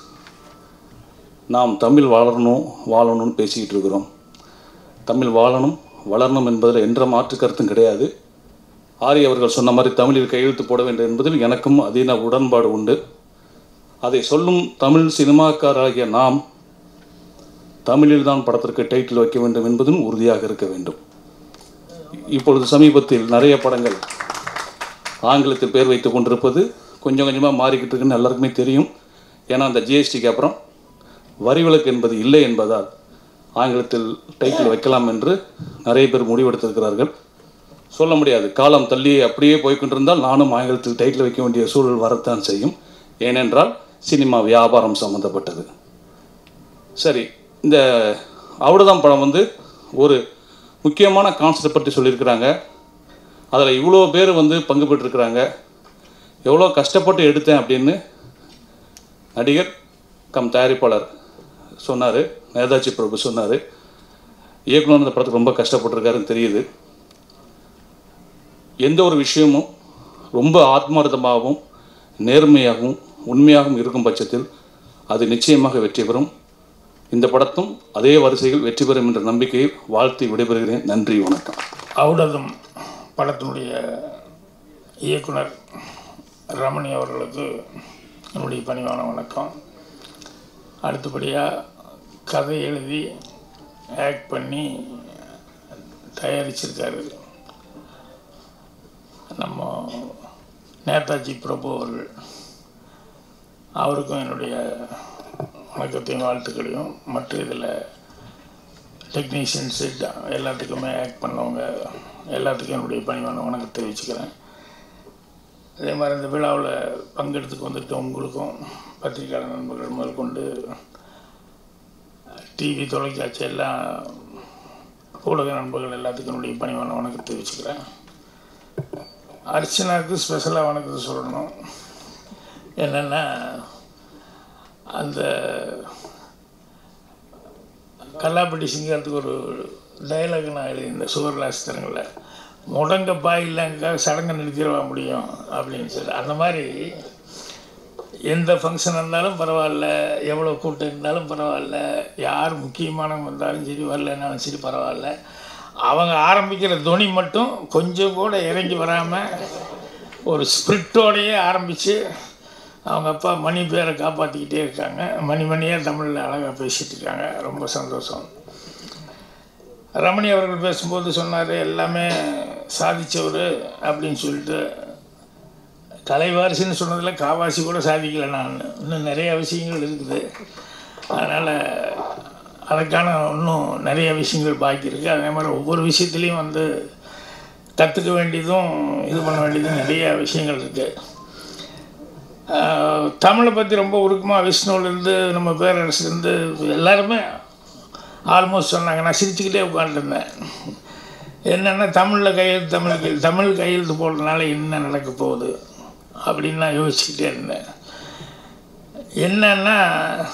நாம் தமிழ் வாழணும்னு பேசிக்கிட்டு இருக்கிறோம். தமிழ் வளரணும் என்பதில் என்ற மாற்று கருத்தும் கிடையாது. ஆரி அவர்கள் சொன்ன மாதிரி தமிழில் கையெழுத்து போட வேண்டும் என்பதில் எனக்கும் அதீன உடன்பாடு உண்டு. அதை சொல்லும் தமிழ் சினிமாக்காராகிய நாம் தமிழில் தான் படத்திற்கு டைட்டில் வைக்க வேண்டும் என்பதும் உறுதியாக இருக்க வேண்டும். இப்பொழுது சமீபத்தில் நிறைய படங்கள் ஆங்கிலத்தில் பேர் வைத்து கொண்டிருப்பது கொஞ்சம் கொஞ்சமாக மாறிக்கிட்டு இருக்குன்னு எல்லாருக்குமே தெரியும். ஏன்னா அந்த ஜிஎஸ்டிக்கு அப்புறம் வரி விலக்கு என்பது இல்லை என்பதால் ஆங்கிலத்தில் டைட்டில் வைக்கலாம் என்று நிறைய பேர் முடிவெடுத்திருக்கிறார்கள். சொல்ல முடியாது, காலம் தள்ளி அப்படியே போய்கொண்டிருந்தால் நானும் ஆங்கிலத்தில் டைட்டில் வைக்க வேண்டிய சூழல் வரத்தான் செய்யும். ஏனென்றால் சினிமா வியாபாரம் சம்மந்தப்பட்டது. சரி, இந்த அவுடதம் படம் ஒரு முக்கியமான கான்செப்ட் பற்றி சொல்லியிருக்கிறாங்க. அதில் இவ்வளோ பேர் பங்கு பெற்றிருக்கிறாங்க. எவ்வளோ கஷ்டப்பட்டு எடுத்தேன் அப்படின்னு நடிகர் கம் தயாரிப்பாளர் சொன்னார், நேதாஜி பிரபு சொன்னார். இயக்குனர் இந்த படத்துக்கு ரொம்ப கஷ்டப்பட்டுருக்காருன்னு தெரியுது. எந்த ஒரு விஷயமும் ரொம்ப ஆத்மார்த்தமாகவும் நேர்மையாகவும் உண்மையாகவும் இருக்கும் பட்சத்தில் அது நிச்சயமாக வெற்றி பெறும். இந்த படத்தும் அதே வரிசையில் வெற்றி பெறும் என்ற நம்பிக்கையை வாழ்த்தி விடைபெறுகிறேன். நன்றி, வணக்கம். அவுடதம் படத்தினுடைய இயக்குனர் ரமணி அவர்களுக்கு என்னுடைய பணிவான வணக்கம். அடுத்தபடியாக கதை எழுதி ஆக்ட் பண்ணி தயாரிச்சிருக்காரு நம்ம நேதாஜி பிரபு அவர்கள். அவருக்கும் என்னுடைய வணக்கத்தையும் வாழ்த்துக்களையும், மற்ற இதில் டெக்னீஷியன்ஸு எல்லாத்துக்குமே ஆக்ட் பண்ணவங்க எல்லாத்துக்கும் என்னுடைய பணிவான வணக்கத்தை தெரிவிச்சுக்கிறேன். அதே மாதிரி இந்த விழாவில் பங்கெடுத்துக்கு வந்திருக்க உங்களுக்கும் பத்திரிகையாளர் நண்பர்கள் முதல் கொண்டு டிவி தொலைக்காட்சி எல்லா ஊடக நண்பர்கள் எல்லாத்துக்கும் என்னுடைய பணிவான வணக்கத்தை தெரிவிச்சுக்கிறேன். அர்ச்சனாவுக்கு ஸ்பெஷலாக வணக்கத்தை சொல்லணும். என்னென்னா, அந்த கல்லாப்பட்டி சிங்காரத்துக்கு ஒரு டைலாக் நான் எழுதி இந்த சுகர்லாஸ்தரங்களில் முடங்க பாய் இல்லைங்காக சடங்கை நிறுத்திடவா முடியும் அப்படின்னு சொல்லி, அந்த மாதிரி எந்த ஃபங்க்ஷன் இருந்தாலும் பரவாயில்ல, எவ்வளோ கூட்டம் இருந்தாலும் பரவாயில்ல, யார் முக்கியமானவங்க வந்தாலும் சரி வரலன்னாலும் சரி பரவாயில்ல, அவங்க ஆரம்பிக்கிற துணி மட்டும் கொஞ்சம் கூட இறங்கி வராமல் ஒரு ஸ்பிரிட்டோடையே ஆரம்பித்து அவங்க அப்பா மணி பேரை காப்பாற்றிக்கிட்டே இருக்காங்க. மணியாக தமிழில் அழகாக பேசிகிட்டு இருக்காங்க. ரொம்ப சந்தோஷம். ரமணி அவர்கள் பேசும்போது சொன்னார், எல்லாமே சாதித்தவர் அப்படின்னு சொல்லிட்டு. கலைவாரிசுன்னு சொன்னதில் காவாசி கூட சாதிக்கலை நான். இன்னும் நிறைய விஷயங்கள் இருக்குது. அதனால் அதுக்கான இன்னும் நிறைய விஷயங்கள் பாக்கி இருக்குது. அதே மாதிரி ஒவ்வொரு விஷயத்துலேயும் கற்றுக்க வேண்டியதும் இது பண்ண வேண்டியதும் நிறைய விஷயங்கள் இருக்குது. தமிழை பற்றி ரொம்ப உருக்கமாக விஷ்ணுவிலேருந்து நம்ம பேரரசுலேருந்து எல்லாருமே ஆல்மோஸ்ட் சொன்னாங்க. நான் சிரிச்சுக்கிட்டே உட்காந்துருந்தேன். என்னென்னா தமிழில் கையெழுத்து தமிழ் கையெழுத்து போடுறதுனால என்ன நடக்க போகுது அப்படின்னு நான் யோசிச்சுக்கிட்டே இருந்தேன். என்னன்னா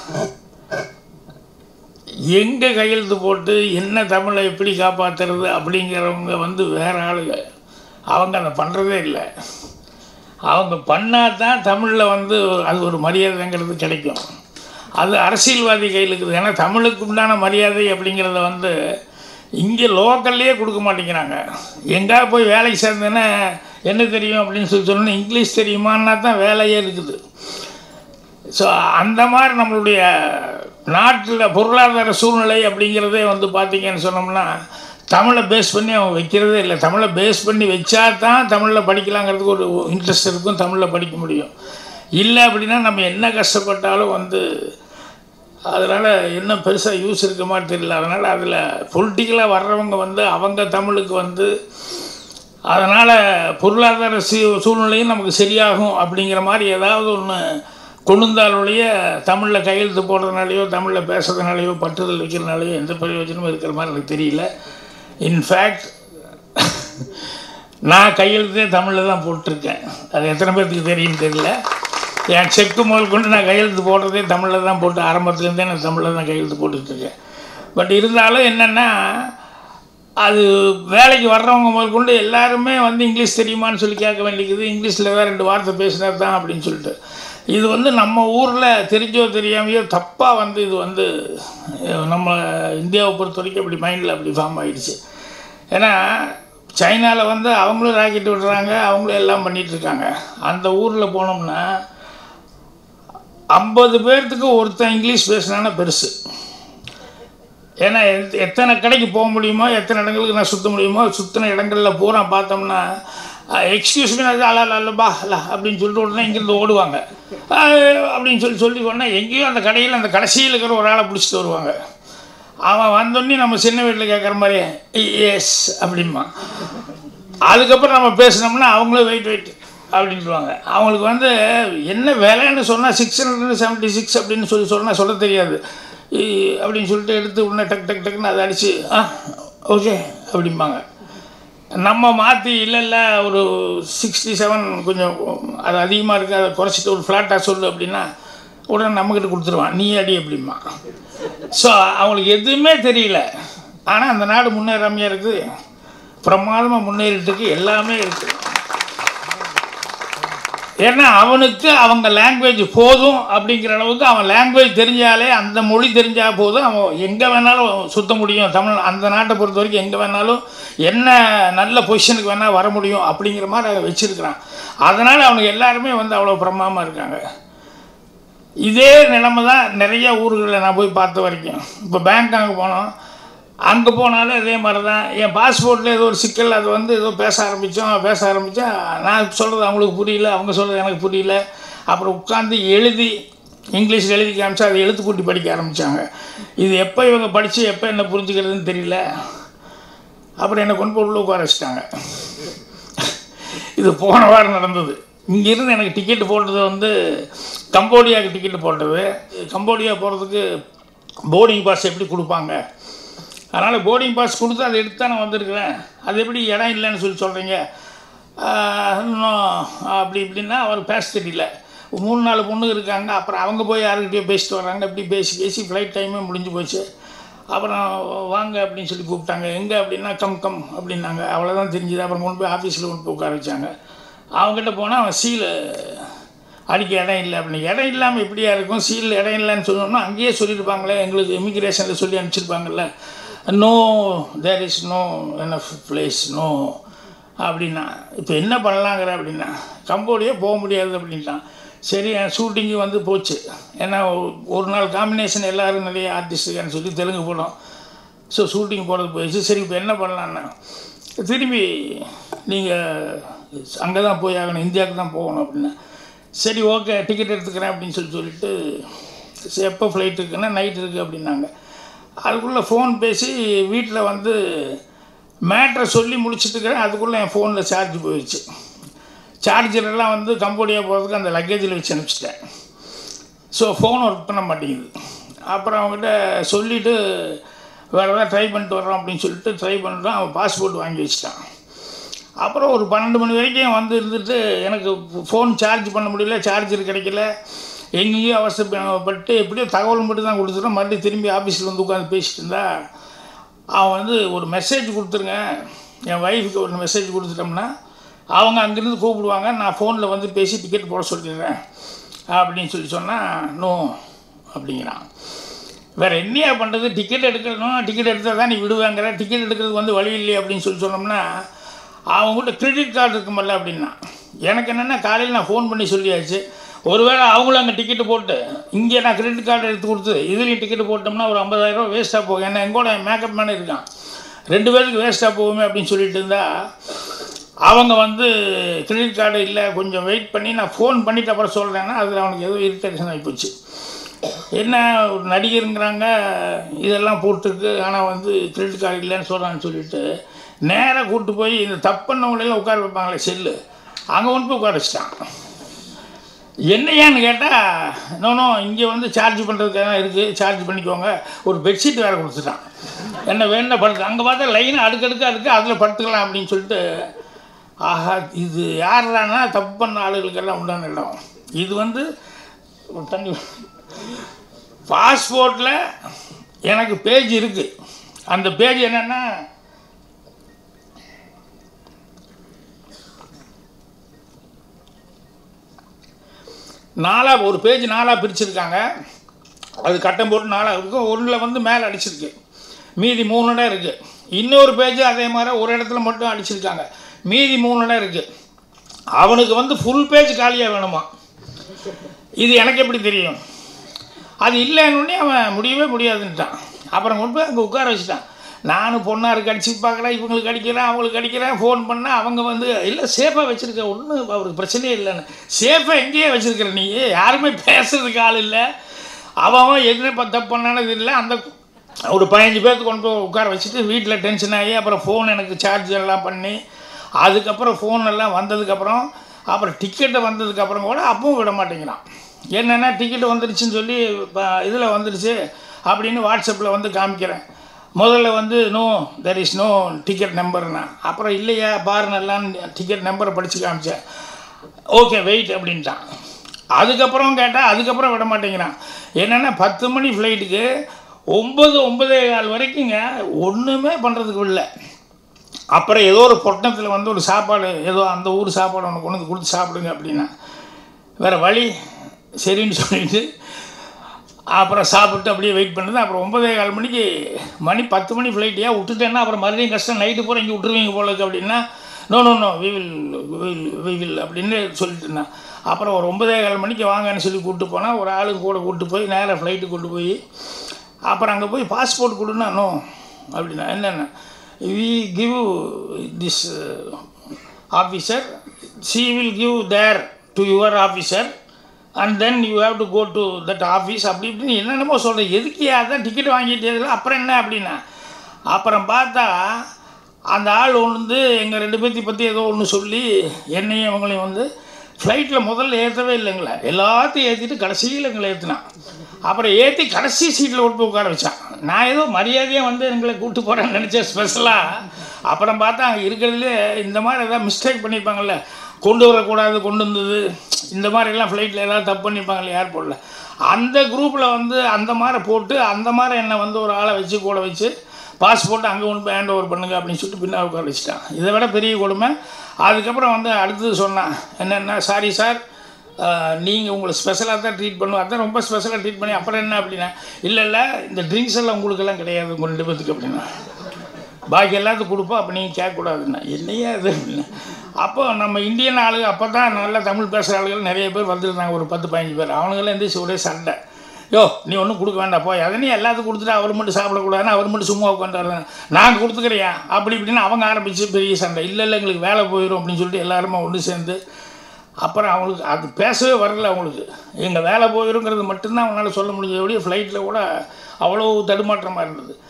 எங்கே கையெழுத்து போட்டு என்ன தமிழை எப்படி காப்பாற்றுறது அப்படிங்கிறவங்க வேறு ஆளுங்க. அவங்க அதை பண்ணுறதே இல்லை. அவங்க பண்ணால் தான் தமிழில் அது ஒரு மரியாதைங்கிறது கிடைக்கும். அது அரசியல்வாதி கையில் இருக்குது. ஏன்னா தமிழுக்கு உண்டான மரியாதை அப்படிங்கிறத இங்கே லோக்கல்லையே கொடுக்க மாட்டேங்கிறாங்க. எங்கேயா போய் வேலைக்கு சேர்ந்தேன்னா என்ன தெரியும் அப்படின்னு சொன்னோன்னா இங்கிலீஷ் தெரியுமான்னா தான் வேலையே இருக்குது. ஸோ அந்த மாதிரி நம்மளுடைய நாட்டில் பொருளாதார சூழ்நிலை அப்படிங்கிறதே பார்த்திங்கன்னு சொன்னோம்னா தமிழை பேஸ் பண்ணி அவங்க வைக்கிறதே இல்லை. தமிழை பேஸ் பண்ணி வச்சா தான் தமிழில் படிக்கலாங்கிறதுக்கு ஒரு இன்ட்ரெஸ்ட் இருக்கும், தமிழில் படிக்க முடியும். இல்லை அப்படின்னா நம்ம என்ன கஷ்டப்பட்டாலும் அதனால் என்ன பெருசாக யூஸ் இருக்க மாதிரி தெரியல. அதனால் அதில் பொலிட்டிக்கலாக வர்றவங்க அவங்க தமிழுக்கு அதனால் பொருளாதார சூழ்நிலையும் நமக்கு சரியாகும் அப்படிங்கிற மாதிரி ஏதாவது ஒன்று கொழுந்தாலுடைய தமிழில் கையெழுத்து போடுறதுனாலையோ தமிழில் பேசுறதுனாலையோ பற்றுதல் வைக்கிறதுனாலையோ எந்த பிரயோஜனமும் இருக்கிற மாதிரி எனக்கு தெரியல. இன்ஃபேக்ட் நான் கையெழுத்தே தமிழில் தான் போட்டிருக்கேன். அது எத்தனை பேர்த்துக்கு தெரியும்னு தெரியல. என் செக்கு முதல் கொண்டு நான் கையெழுத்து போடுறதே தமிழில் தான் போட்டு ஆரம்பத்துலேருந்தே நான் தமிழில் தான் கையெழுத்து போட்டுட்ருக்கேன். பட் இருந்தாலும் என்னென்னா அது வேலைக்கு வர்றவங்க முதல் கொண்டு எல்லாருமே இங்கிலீஷ் தெரியுமான்னு சொல்லி கேட்க வேண்டியது. இங்கிலீஷில் தான் 2 வார்த்தை பேசினா தான் அப்படின்னு சொல்லிட்டு இது நம்ம ஊரில் தெரிஞ்சோ தெரியாமையோ தப்பாக இது நம்ம இந்தியாவை பொறுத்த வரைக்கும் அப்படி மைண்டில் அப்படி ஃபார்ம் ஆகிடுச்சு. ஏன்னா சைனாவில் அவங்களும் ராக்கெட் விடுறாங்க, அவங்களும் எல்லாம் பண்ணிகிட்ருக்காங்க. அந்த ஊரில் போனோம்னா 50 பேர்த்துக்கு ஒருத்தன் இங்கிலீஷ் பேசினான்னா பெருசு. ஏன்னா எத்தனை கடைக்கு போக முடியுமோ, எத்தனை இடங்களுக்கு நான் சுற்ற முடியுமோ, சுற்றின இடங்களில் பூரா பார்த்தோம்னா எக்ஸ்கியூஸ் மீ அல்ல அப்படின்னு சொல்லிட்டு உடனே இங்கேருந்து ஓடுவாங்க. அப்படின்னு சொல்லி போனால் எங்கேயோ அந்த கடையில் அந்த கடைசியில் இருக்கிற ஒரு ஆளை பிடிச்சிட்டு வருவாங்க. அவன் வந்தோடனே நம்ம சின்ன வீட்டில் கேட்குற மாதிரி எஸ் அப்படிமா. அதுக்கப்புறம் நம்ம பேசினோம்னா அவங்களே வெயிட் அப்படின்ட்டுருவாங்க. அவங்களுக்கு என்ன விலைன்னு சொன்னால் 676 அப்படின்னு சொன்னால் சொல்ல தெரியாது. அப்படின்னு சொல்லிட்டு எடுத்து உடனே டக்குன்னு அதை அடித்து ஓகே அப்படிம்பாங்க. நம்ம மாற்றி இல்லை ஒரு 67 கொஞ்சம் அது அதிகமாக இருக்குது, அதை குறைச்சிட்டு ஒரு ஃப்ளாட்டாக சொல்லு அப்படின்னா உடனே நம்மக்கிட்ட கொடுத்துருவான், நீ அடி அப்படிமா. ஸோ அவங்களுக்கு எதுவுமே தெரியல. ஆனால் அந்த நாடு முன்னேறாமையாக இருக்குது, பிரமாதமாக முன்னேறிட்டுருக்கு, எல்லாமே இருக்குது. ஏன்னா அவனுக்கு அவங்க லாங்குவேஜ் போதும் அப்படிங்கிற அளவுக்கு அவன் லாங்குவேஜ் தெரிஞ்சாலே, அந்த மொழி தெரிஞ்சால் போதும், அவன் எங்கே வேணாலும் சுற்ற முடியும். அந்த நாட்டை பொறுத்த வரைக்கும் எங்கே வேணாலும் என்ன நல்ல பொசிஷனுக்கு வேணால் வர முடியும் அப்படிங்கிற மாதிரி வச்சுருக்கிறான். அதனால் அவனுக்கு எல்லாருமே அவ்வளோ பிரமாதமாக இருக்காங்க. இதே நிலைமை தான் நிறைய ஊர்களில் நான் போய் பார்த்த வரைக்கும். இப்போ பேங்காக் போனோம், அங்கே போனாலும் இதே மாதிரி தான். என் பாஸ்போர்ட்டில் ஏதோ ஒரு சிக்கல், அது ஏதோ பேச ஆரம்பித்தா நான் சொல்கிறது அவங்களுக்கு புரியல, அவங்க சொல்கிறது எனக்கு புரியல. அப்புறம் உட்காந்து இங்கிலீஷில் எழுதி காமிச்சா அதை எழுத்து கூட்டி படிக்க ஆரம்பித்தாங்க. இது எப்போ இவங்க படித்து எப்போ என்ன புரிஞ்சுக்கிறதுன்னு தெரியல. அப்புறம் என்னை கொண்டு போய் உள்ள உட்கார வச்சுட்டாங்க. இது போன வாரம் நடந்தது. இங்கேருந்து எனக்கு டிக்கெட்டு போட்டது கம்போடியாவுக்கு டிக்கெட்டு போட்டது. கம்போடியா போகிறதுக்கு போர்டிங் பாஸ் எப்படி கொடுப்பாங்க, அதனால் போர்டிங் பாஸ் கொடுத்து அதை எடுத்து தான் நான் வந்திருக்கிறேன். அது எப்படி இடம் இல்லைன்னு சொல்கிறீங்க இன்னும் அப்படி இப்படின்னா அவர் பேச தெரியல. 3-4 பொண்ணுங்க இருக்காங்க. அப்புறம் அவங்க போய் யாருக்கிட்டேயோ பேசிட்டு வர்றாங்க. இப்படி பேசி ஃப்ளைட் டைமே முடிஞ்சு போச்சு. அப்புறம் வாங்க அப்படின்னு சொல்லி கூப்பிட்டாங்க. எங்கே அப்படின்னா கம் அப்படின்னாங்க. அவ்வளோதான் தெரிஞ்சுது. அப்புறம் கொண்டு போய் ஆஃபீஸில் கொண்டு போய் உட்கார வச்சாங்க. அவங்ககிட்ட போனால் அவன் சீல் அடிக்க இடம் இல்லை அப்படின்னு. இடம் இல்லாமல் எப்படியா இருக்கும், சீல் இடம் இல்லைன்னு சொன்னோம்னா அங்கேயே சொல்லியிருப்பாங்களே, எங்களுக்கு இமிக்ரேஷனில் சொல்லி அனுப்பிச்சிருப்பாங்கல்ல, no there is no enough place no அப்படின்னா. இப்போ என்ன பண்ணலாங்கிற அப்படின்னா கம்போடியா போக முடியாது அப்படின்ட்டான். சரி ஷூட்டிங்கு போச்சு. ஏன்னா ஒரு நாள் காம்பினேஷன் எல்லோரும் நிறைய ஆர்டிஸ்ட்டுக்கான்னு சொல்லி தெலுங்கு படம். ஸோ ஷூட்டிங் போகிறது போயிடுச்சு. சரி இப்போ என்ன பண்ணலான்னா திரும்பி நீங்கள் அங்கே தான் போய் ஆகணும், இந்தியாவுக்கு தான் போகணும் அப்படின்னா. சரி ஓகே டிக்கெட் எடுத்துக்கிறேன் அப்படின்னு சொல்லிட்டு எப்போ ஃப்ளைட் இருக்குன்னா நைட் இருக்குது அப்படின்னாங்க. அதுக்குள்ளே ஃபோன் பேசி வீட்டில் மேட்ரை சொல்லி முடிச்சுட்டு இருக்கிறேன். அதுக்குள்ளே என் ஃபோனில் சார்ஜ் போயிடுச்சு. சார்ஜரெல்லாம் வந்து கம்போடியா போகிறதுக்கு அந்த லக்கேஜில் வச்சு அனுப்பிச்சிட்டேன். ஸோ ஃபோன் ஒர்க் பண்ண மாட்டேங்குது. அப்புறம் அவங்ககிட்ட சொல்லிவிட்டு வேறு எதாவது ட்ரை பண்ணிட்டு வர்றோம் அப்படின்னு சொல்லிட்டு ட்ரை பண்ணிட்டோம். அவன் பாஸ்போர்ட் வாங்கி வச்சுட்டான். அப்புறம் ஒரு 12 மணி வரைக்கும் வந்து இருந்துட்டு எனக்கு ஃபோன் சார்ஜ் பண்ண முடியல, சார்ஜர் கிடைக்கல, எங்கேயும் அவசரப்பட்டு எப்படியோ தகவல் மட்டும் தான் கொடுத்துட்டோம். மறுபடியும் திரும்பி ஆஃபீஸில் வந்து உட்காந்து பேசிட்டு இருந்தா அவன் வந்து ஒரு மெசேஜ் கொடுத்துருங்க, என் ஒய்ஃபுக்கு ஒரு மெசேஜ் கொடுத்துட்டோம்னா அவங்க அங்கேருந்து கூப்பிடுவாங்க, நான் ஃபோனில் வந்து பேசி டிக்கெட் போட சொல்லிடுறேன் அப்படின்னு சொன்னால் நோ அப்படிங்கிறான். வேறு என்னையா பண்ணுறது, டிக்கெட் எடுக்கணும், டிக்கெட் எடுத்தால் தான் நீ விடுவாங்கிற, டிக்கெட் எடுக்கிறதுக்கு வந்து வழி இல்லை அப்படின்னு சொன்னோம்னா அவங்ககிட்ட கிரெடிட் கார்டு இருக்குமில்ல அப்படின்னா. எனக்கு என்னென்னா காலையில் நான் ஃபோன் பண்ணி சொல்லியாச்சு, ஒருவேளை அவங்களும் அங்கே டிக்கெட்டு போட்டு இங்கே நான் கிரெடிட் கார்டு எடுத்து கொடுத்து இதுலேயும் டிக்கெட்டு போட்டோம்னா ஒரு 50,000 ரூபா வேஸ்ட்டாக போகும். ஏன்னா எங்கூட மேக்கப் மேனே இருக்கான், 2 பேருக்கு வேஸ்ட்டாக போகுமே அப்படின்னு சொல்லிட்டு இருந்தால் அவங்க வந்து கிரெடிட் கார்டு இல்லை கொஞ்சம் வெயிட் பண்ணி நான் ஃபோன் பண்ணிவிட்டு அப்புறம் சொல்கிறேன்னா அதில் அவனுக்கு ஏதோ இரிட்டேஷன் ஆகிப்போச்சு. என்ன ஒரு நடிகருங்கிறாங்க இதெல்லாம் போட்டுருக்கு, ஆனால் வந்து கிரெடிட் கார்டு இல்லைன்னு சொல்கிறான்னு சொல்லிட்டு நேராக கூப்பிட்டு போய் இந்த தப்பு பண்ணவங்களெல்லாம் உட்கார வைப்பாங்களே செல்லு, அங்கே கொண்டு போய் உட்கார வச்சிட்டான். என்னையான்னு கேட்டால் நோ இங்கே வந்து சார்ஜ் பண்ணுறதுக்காக இருக்குது, சார்ஜ் பண்ணிக்கோங்க, ஒரு பெட்ஷீட் வேறு கொடுத்துட்டான். என்ன வேணும்னா படுத்து அங்கே பார்த்தா லைன் அடுக்கடுக்காக இருக்குது, அதில் படுத்துக்கலாம் அப்படின்னு சொல்லிட்டு. ஆஹா, இது யாருடானா தப்பு பண்ண ஆளுகளுக்கெல்லாம் உண்டான இடம். இது வந்து தண்ணி பாஸ்போர்ட்டில் எனக்கு பேஜ் இருக்குது. அந்த பேஜ் என்னென்னா ஒரு பேஜ் 4 பிரிச்சுருக்காங்க. அது கட்டம் போட்டு 4 இருக்கும். ஒன்றில் வந்து மேலே அடிச்சிருக்கு, மீதி 3 இடம் இருக்குது. இன்னொரு பேஜ் அதே மாதிரி ஒரு இடத்துல மட்டும் அடிச்சிருக்காங்க, மீதி 3 இடம் இருக்குது. அவனுக்கு வந்து ஃபுல் பேஜ் காலியாக வேணுமா. இது எனக்கு எப்படி தெரியும்? அது இல்லைன்னு அவன் முடியவே முடியாதுன்ட்டான். அப்புறம் கொண்டு போய் அங்கே உட்கார வச்சுட்டான். நானும் பொண்ணாருக்கு அடிச்சு பார்க்குறேன், இவங்களுக்கு அடிக்கிறேன், அவங்களுக்கு அடிக்கிறேன், ஃபோன் பண்ணால் அவங்க வந்து இல்லை சேஃபாக வச்சுருக்க, ஒன்றும் அவருக்கு பிரச்சனையே இல்லைன்னு. சேஃபாக எங்கேயே வச்சுருக்கிற நீ, யாருமே பேசுறதுக்கு ஆள் இல்லை, அவன் எதுவுமே தப்பு பண்ணானது இல்லை. அந்த ஒரு 15 பேர்த்து கொண்டு போய் உட்கார வச்சுட்டு வீட்டில் டென்ஷன் ஆகி அப்புறம் ஃபோன் எனக்கு சார்ஜ் எல்லாம் பண்ணி அதுக்கப்புறம் ஃபோன் எல்லாம் வந்ததுக்கப்புறம் அப்புறம் டிக்கெட்டை வந்ததுக்கப்புறம் கூட அப்பவும் விட மாட்டேங்கிறான். என்னென்னா டிக்கெட்டு வந்துடுச்சுன்னு சொல்லி இதில் வந்துடுச்சு அப்படின்னு வாட்ஸ்அப்பில் வந்து காமிக்கிறேன். முதல்ல வந்து no there is no ticket நம்பர்னா, அப்புறம் இல்லையா பாரு நல்லான்னு டிக்கெட் நம்பரை படித்து காமிச்சேன். ஓகே வெயிட் அப்படின்ட்டான். அதுக்கப்புறம் கேட்டால் அதுக்கப்புறம் விட மாட்டேங்கிறான். என்னென்னா 10 மணி ஃப்ளைட்டுக்கு 9-9:15 வரைக்குங்க ஒன்றுமே பண்ணுறதுக்கு இல்லை. அப்புறம் ஏதோ ஒரு பொட்டணத்தில் வந்து ஒரு சாப்பாடு, ஏதோ அந்த ஊர் சாப்பாடு ஒன்று கொண்டு வந்து கொடுத்து சாப்பிடுங்க அப்படின்னா வேறு வழி சரின்னு சொல்லிட்டு அப்புறம் சாப்பிட்டு அப்படியே வெயிட் பண்ணுது. அப்புறம் 9:15 மணிக்கு 10 மணி ஃப்ளைட்டியா விட்டுட்டேன்னா அப்புறம் மறுபடியும் கஷ்டம், நைட்டு பூரா இங்கே விட்டுருவீங்க போல இருக்குது அப்படின்னா நோ வி வில் அப்படின்னு சொல்லிட்டு இருந்தான். அப்புறம் ஒரு 9:15 மணிக்கு வாங்கன்னு சொல்லி கூப்பிட்டு போனால் ஒரு ஆளுக்கு கூட கூப்பிட்டு போய் நேராக ஃப்ளைட்டு கொண்டு போய் அப்புறம் அங்கே போய் பாஸ்போர்ட் கொடுன்னா நோ அப்படின்னா என்னென்ன we give this officer, she will give there to your officer and then you have to go to that office அப்படி இப்படின்னு என்னென்னமோ சொல்கிறேன். எதுக்கு அதான் டிக்கெட் வாங்கிட்டு அப்புறம் என்ன அப்படின்னா அப்புறம் பார்த்தா அந்த ஆள் வந்து எங்கள் 2 பேர்த்தையும் பற்றி ஏதோ ஒன்று சொல்லி என்னையும் அவங்களையும் வந்து ஃப்ளைட்டில் முதல்ல ஏற்றவே இல்லைங்களே, எல்லாத்தையும் ஏற்றிட்டு கடைசியில் எங்களை ஏற்றினான். அப்புறம் ஏற்றி கடைசி சீட்டில் கொண்டு போய் உட்கார வச்சான். நான் ஏதோ மரியாதையாக வந்து எங்களை கூப்பிட்டு போகிறேன்னு நினச்சேன் ஸ்பெஷலாக. அப்புறம் பார்த்தா அங்கே இருக்கிறதுலே இந்த மாதிரி ஏதாவது மிஸ்டேக் பண்ணியிருப்பாங்கள்ல, கொண்டு வரக்கூடாது கொண்டு வந்தது, இந்த மாதிரிலாம் ஃப்ளைட்டில் ஏதாவது தப்பு பண்ணியிருப்பாங்கல்ல ஏர்போர்ட்டில், அந்த குரூப்பில் வந்து அந்த மாதிரி போட்டு அந்த மாதிரி என்னை வந்து ஒரு ஆளை வச்சு கூட வச்சு பாஸ்போர்ட் அங்கே கொண்டு போய் ஹேண்ட் ஓவர் பண்ணுங்க அப்படின்னு சொல்லிட்டு பின்னாடி உட்கார வச்சுட்டான். இதை விட பெரிய கொடுமை. அதுக்கப்புறம் வந்து அடுத்தது சொன்னான் என்னென்னா, சாரி சார் நீங்கள் உங்களை ஸ்பெஷலாக தான் ட்ரீட் பண்ணுவோம், அதான் ரொம்ப ஸ்பெஷலாக ட்ரீட் பண்ணி அப்புறம் என்ன அப்படின்னா இல்லை இந்த ட்ரிங்க்ஸ் எல்லாம் உங்களுக்கெல்லாம் கிடையாது உங்கள் 2 பேர்த்துக்கு அப்படின்னா, பாக்கி எல்லாத்துக்கும் கொடுப்போம், அப்போ நீங்கள் கேட்கக்கூடாதுன்னா என்னையா அது அப்படின்னா. அப்போ நம்ம இந்தியன் ஆளுங்க அப்போ தான் நல்லா தமிழ் பேசுகிற ஆளுகள் நிறைய பேர் வந்துருந்தாங்க, ஒரு 10-15 பேர். அவனுங்களாம் எந்திரிச்சு ஒரே சண்டை, யோ நீ ஒன்றும் கொடுக்க வேண்டாம் போய், அதை நீ எல்லாத்துக்கும் கொடுத்துட்டு அவர் மட்டும் சாப்பிடக்கூடாதுன்னு அவர் மட்டும் சும்மா உட்காந்துறாங்க, நாங்கள் கொடுத்துக்கிறியா அப்படி இப்படின்னு அவங்க ஆரம்பித்து பெரிய சண்டை. இல்லை எங்களுக்கு வேலை போயிடும் அப்படின்னு சொல்லிட்டு எல்லாருமே ஒன்று சேர்ந்து அப்புறம் அவங்களுக்கு அது பேசவே வரல. அவங்களுக்கு எங்கள் வேலை போயிருங்கிறது மட்டும்தான் அவங்களால சொல்ல முடிஞ்சபடி ஃப்ளைட்டில் கூட அவ்வளோ தடுமாற்றமாக இருந்தது.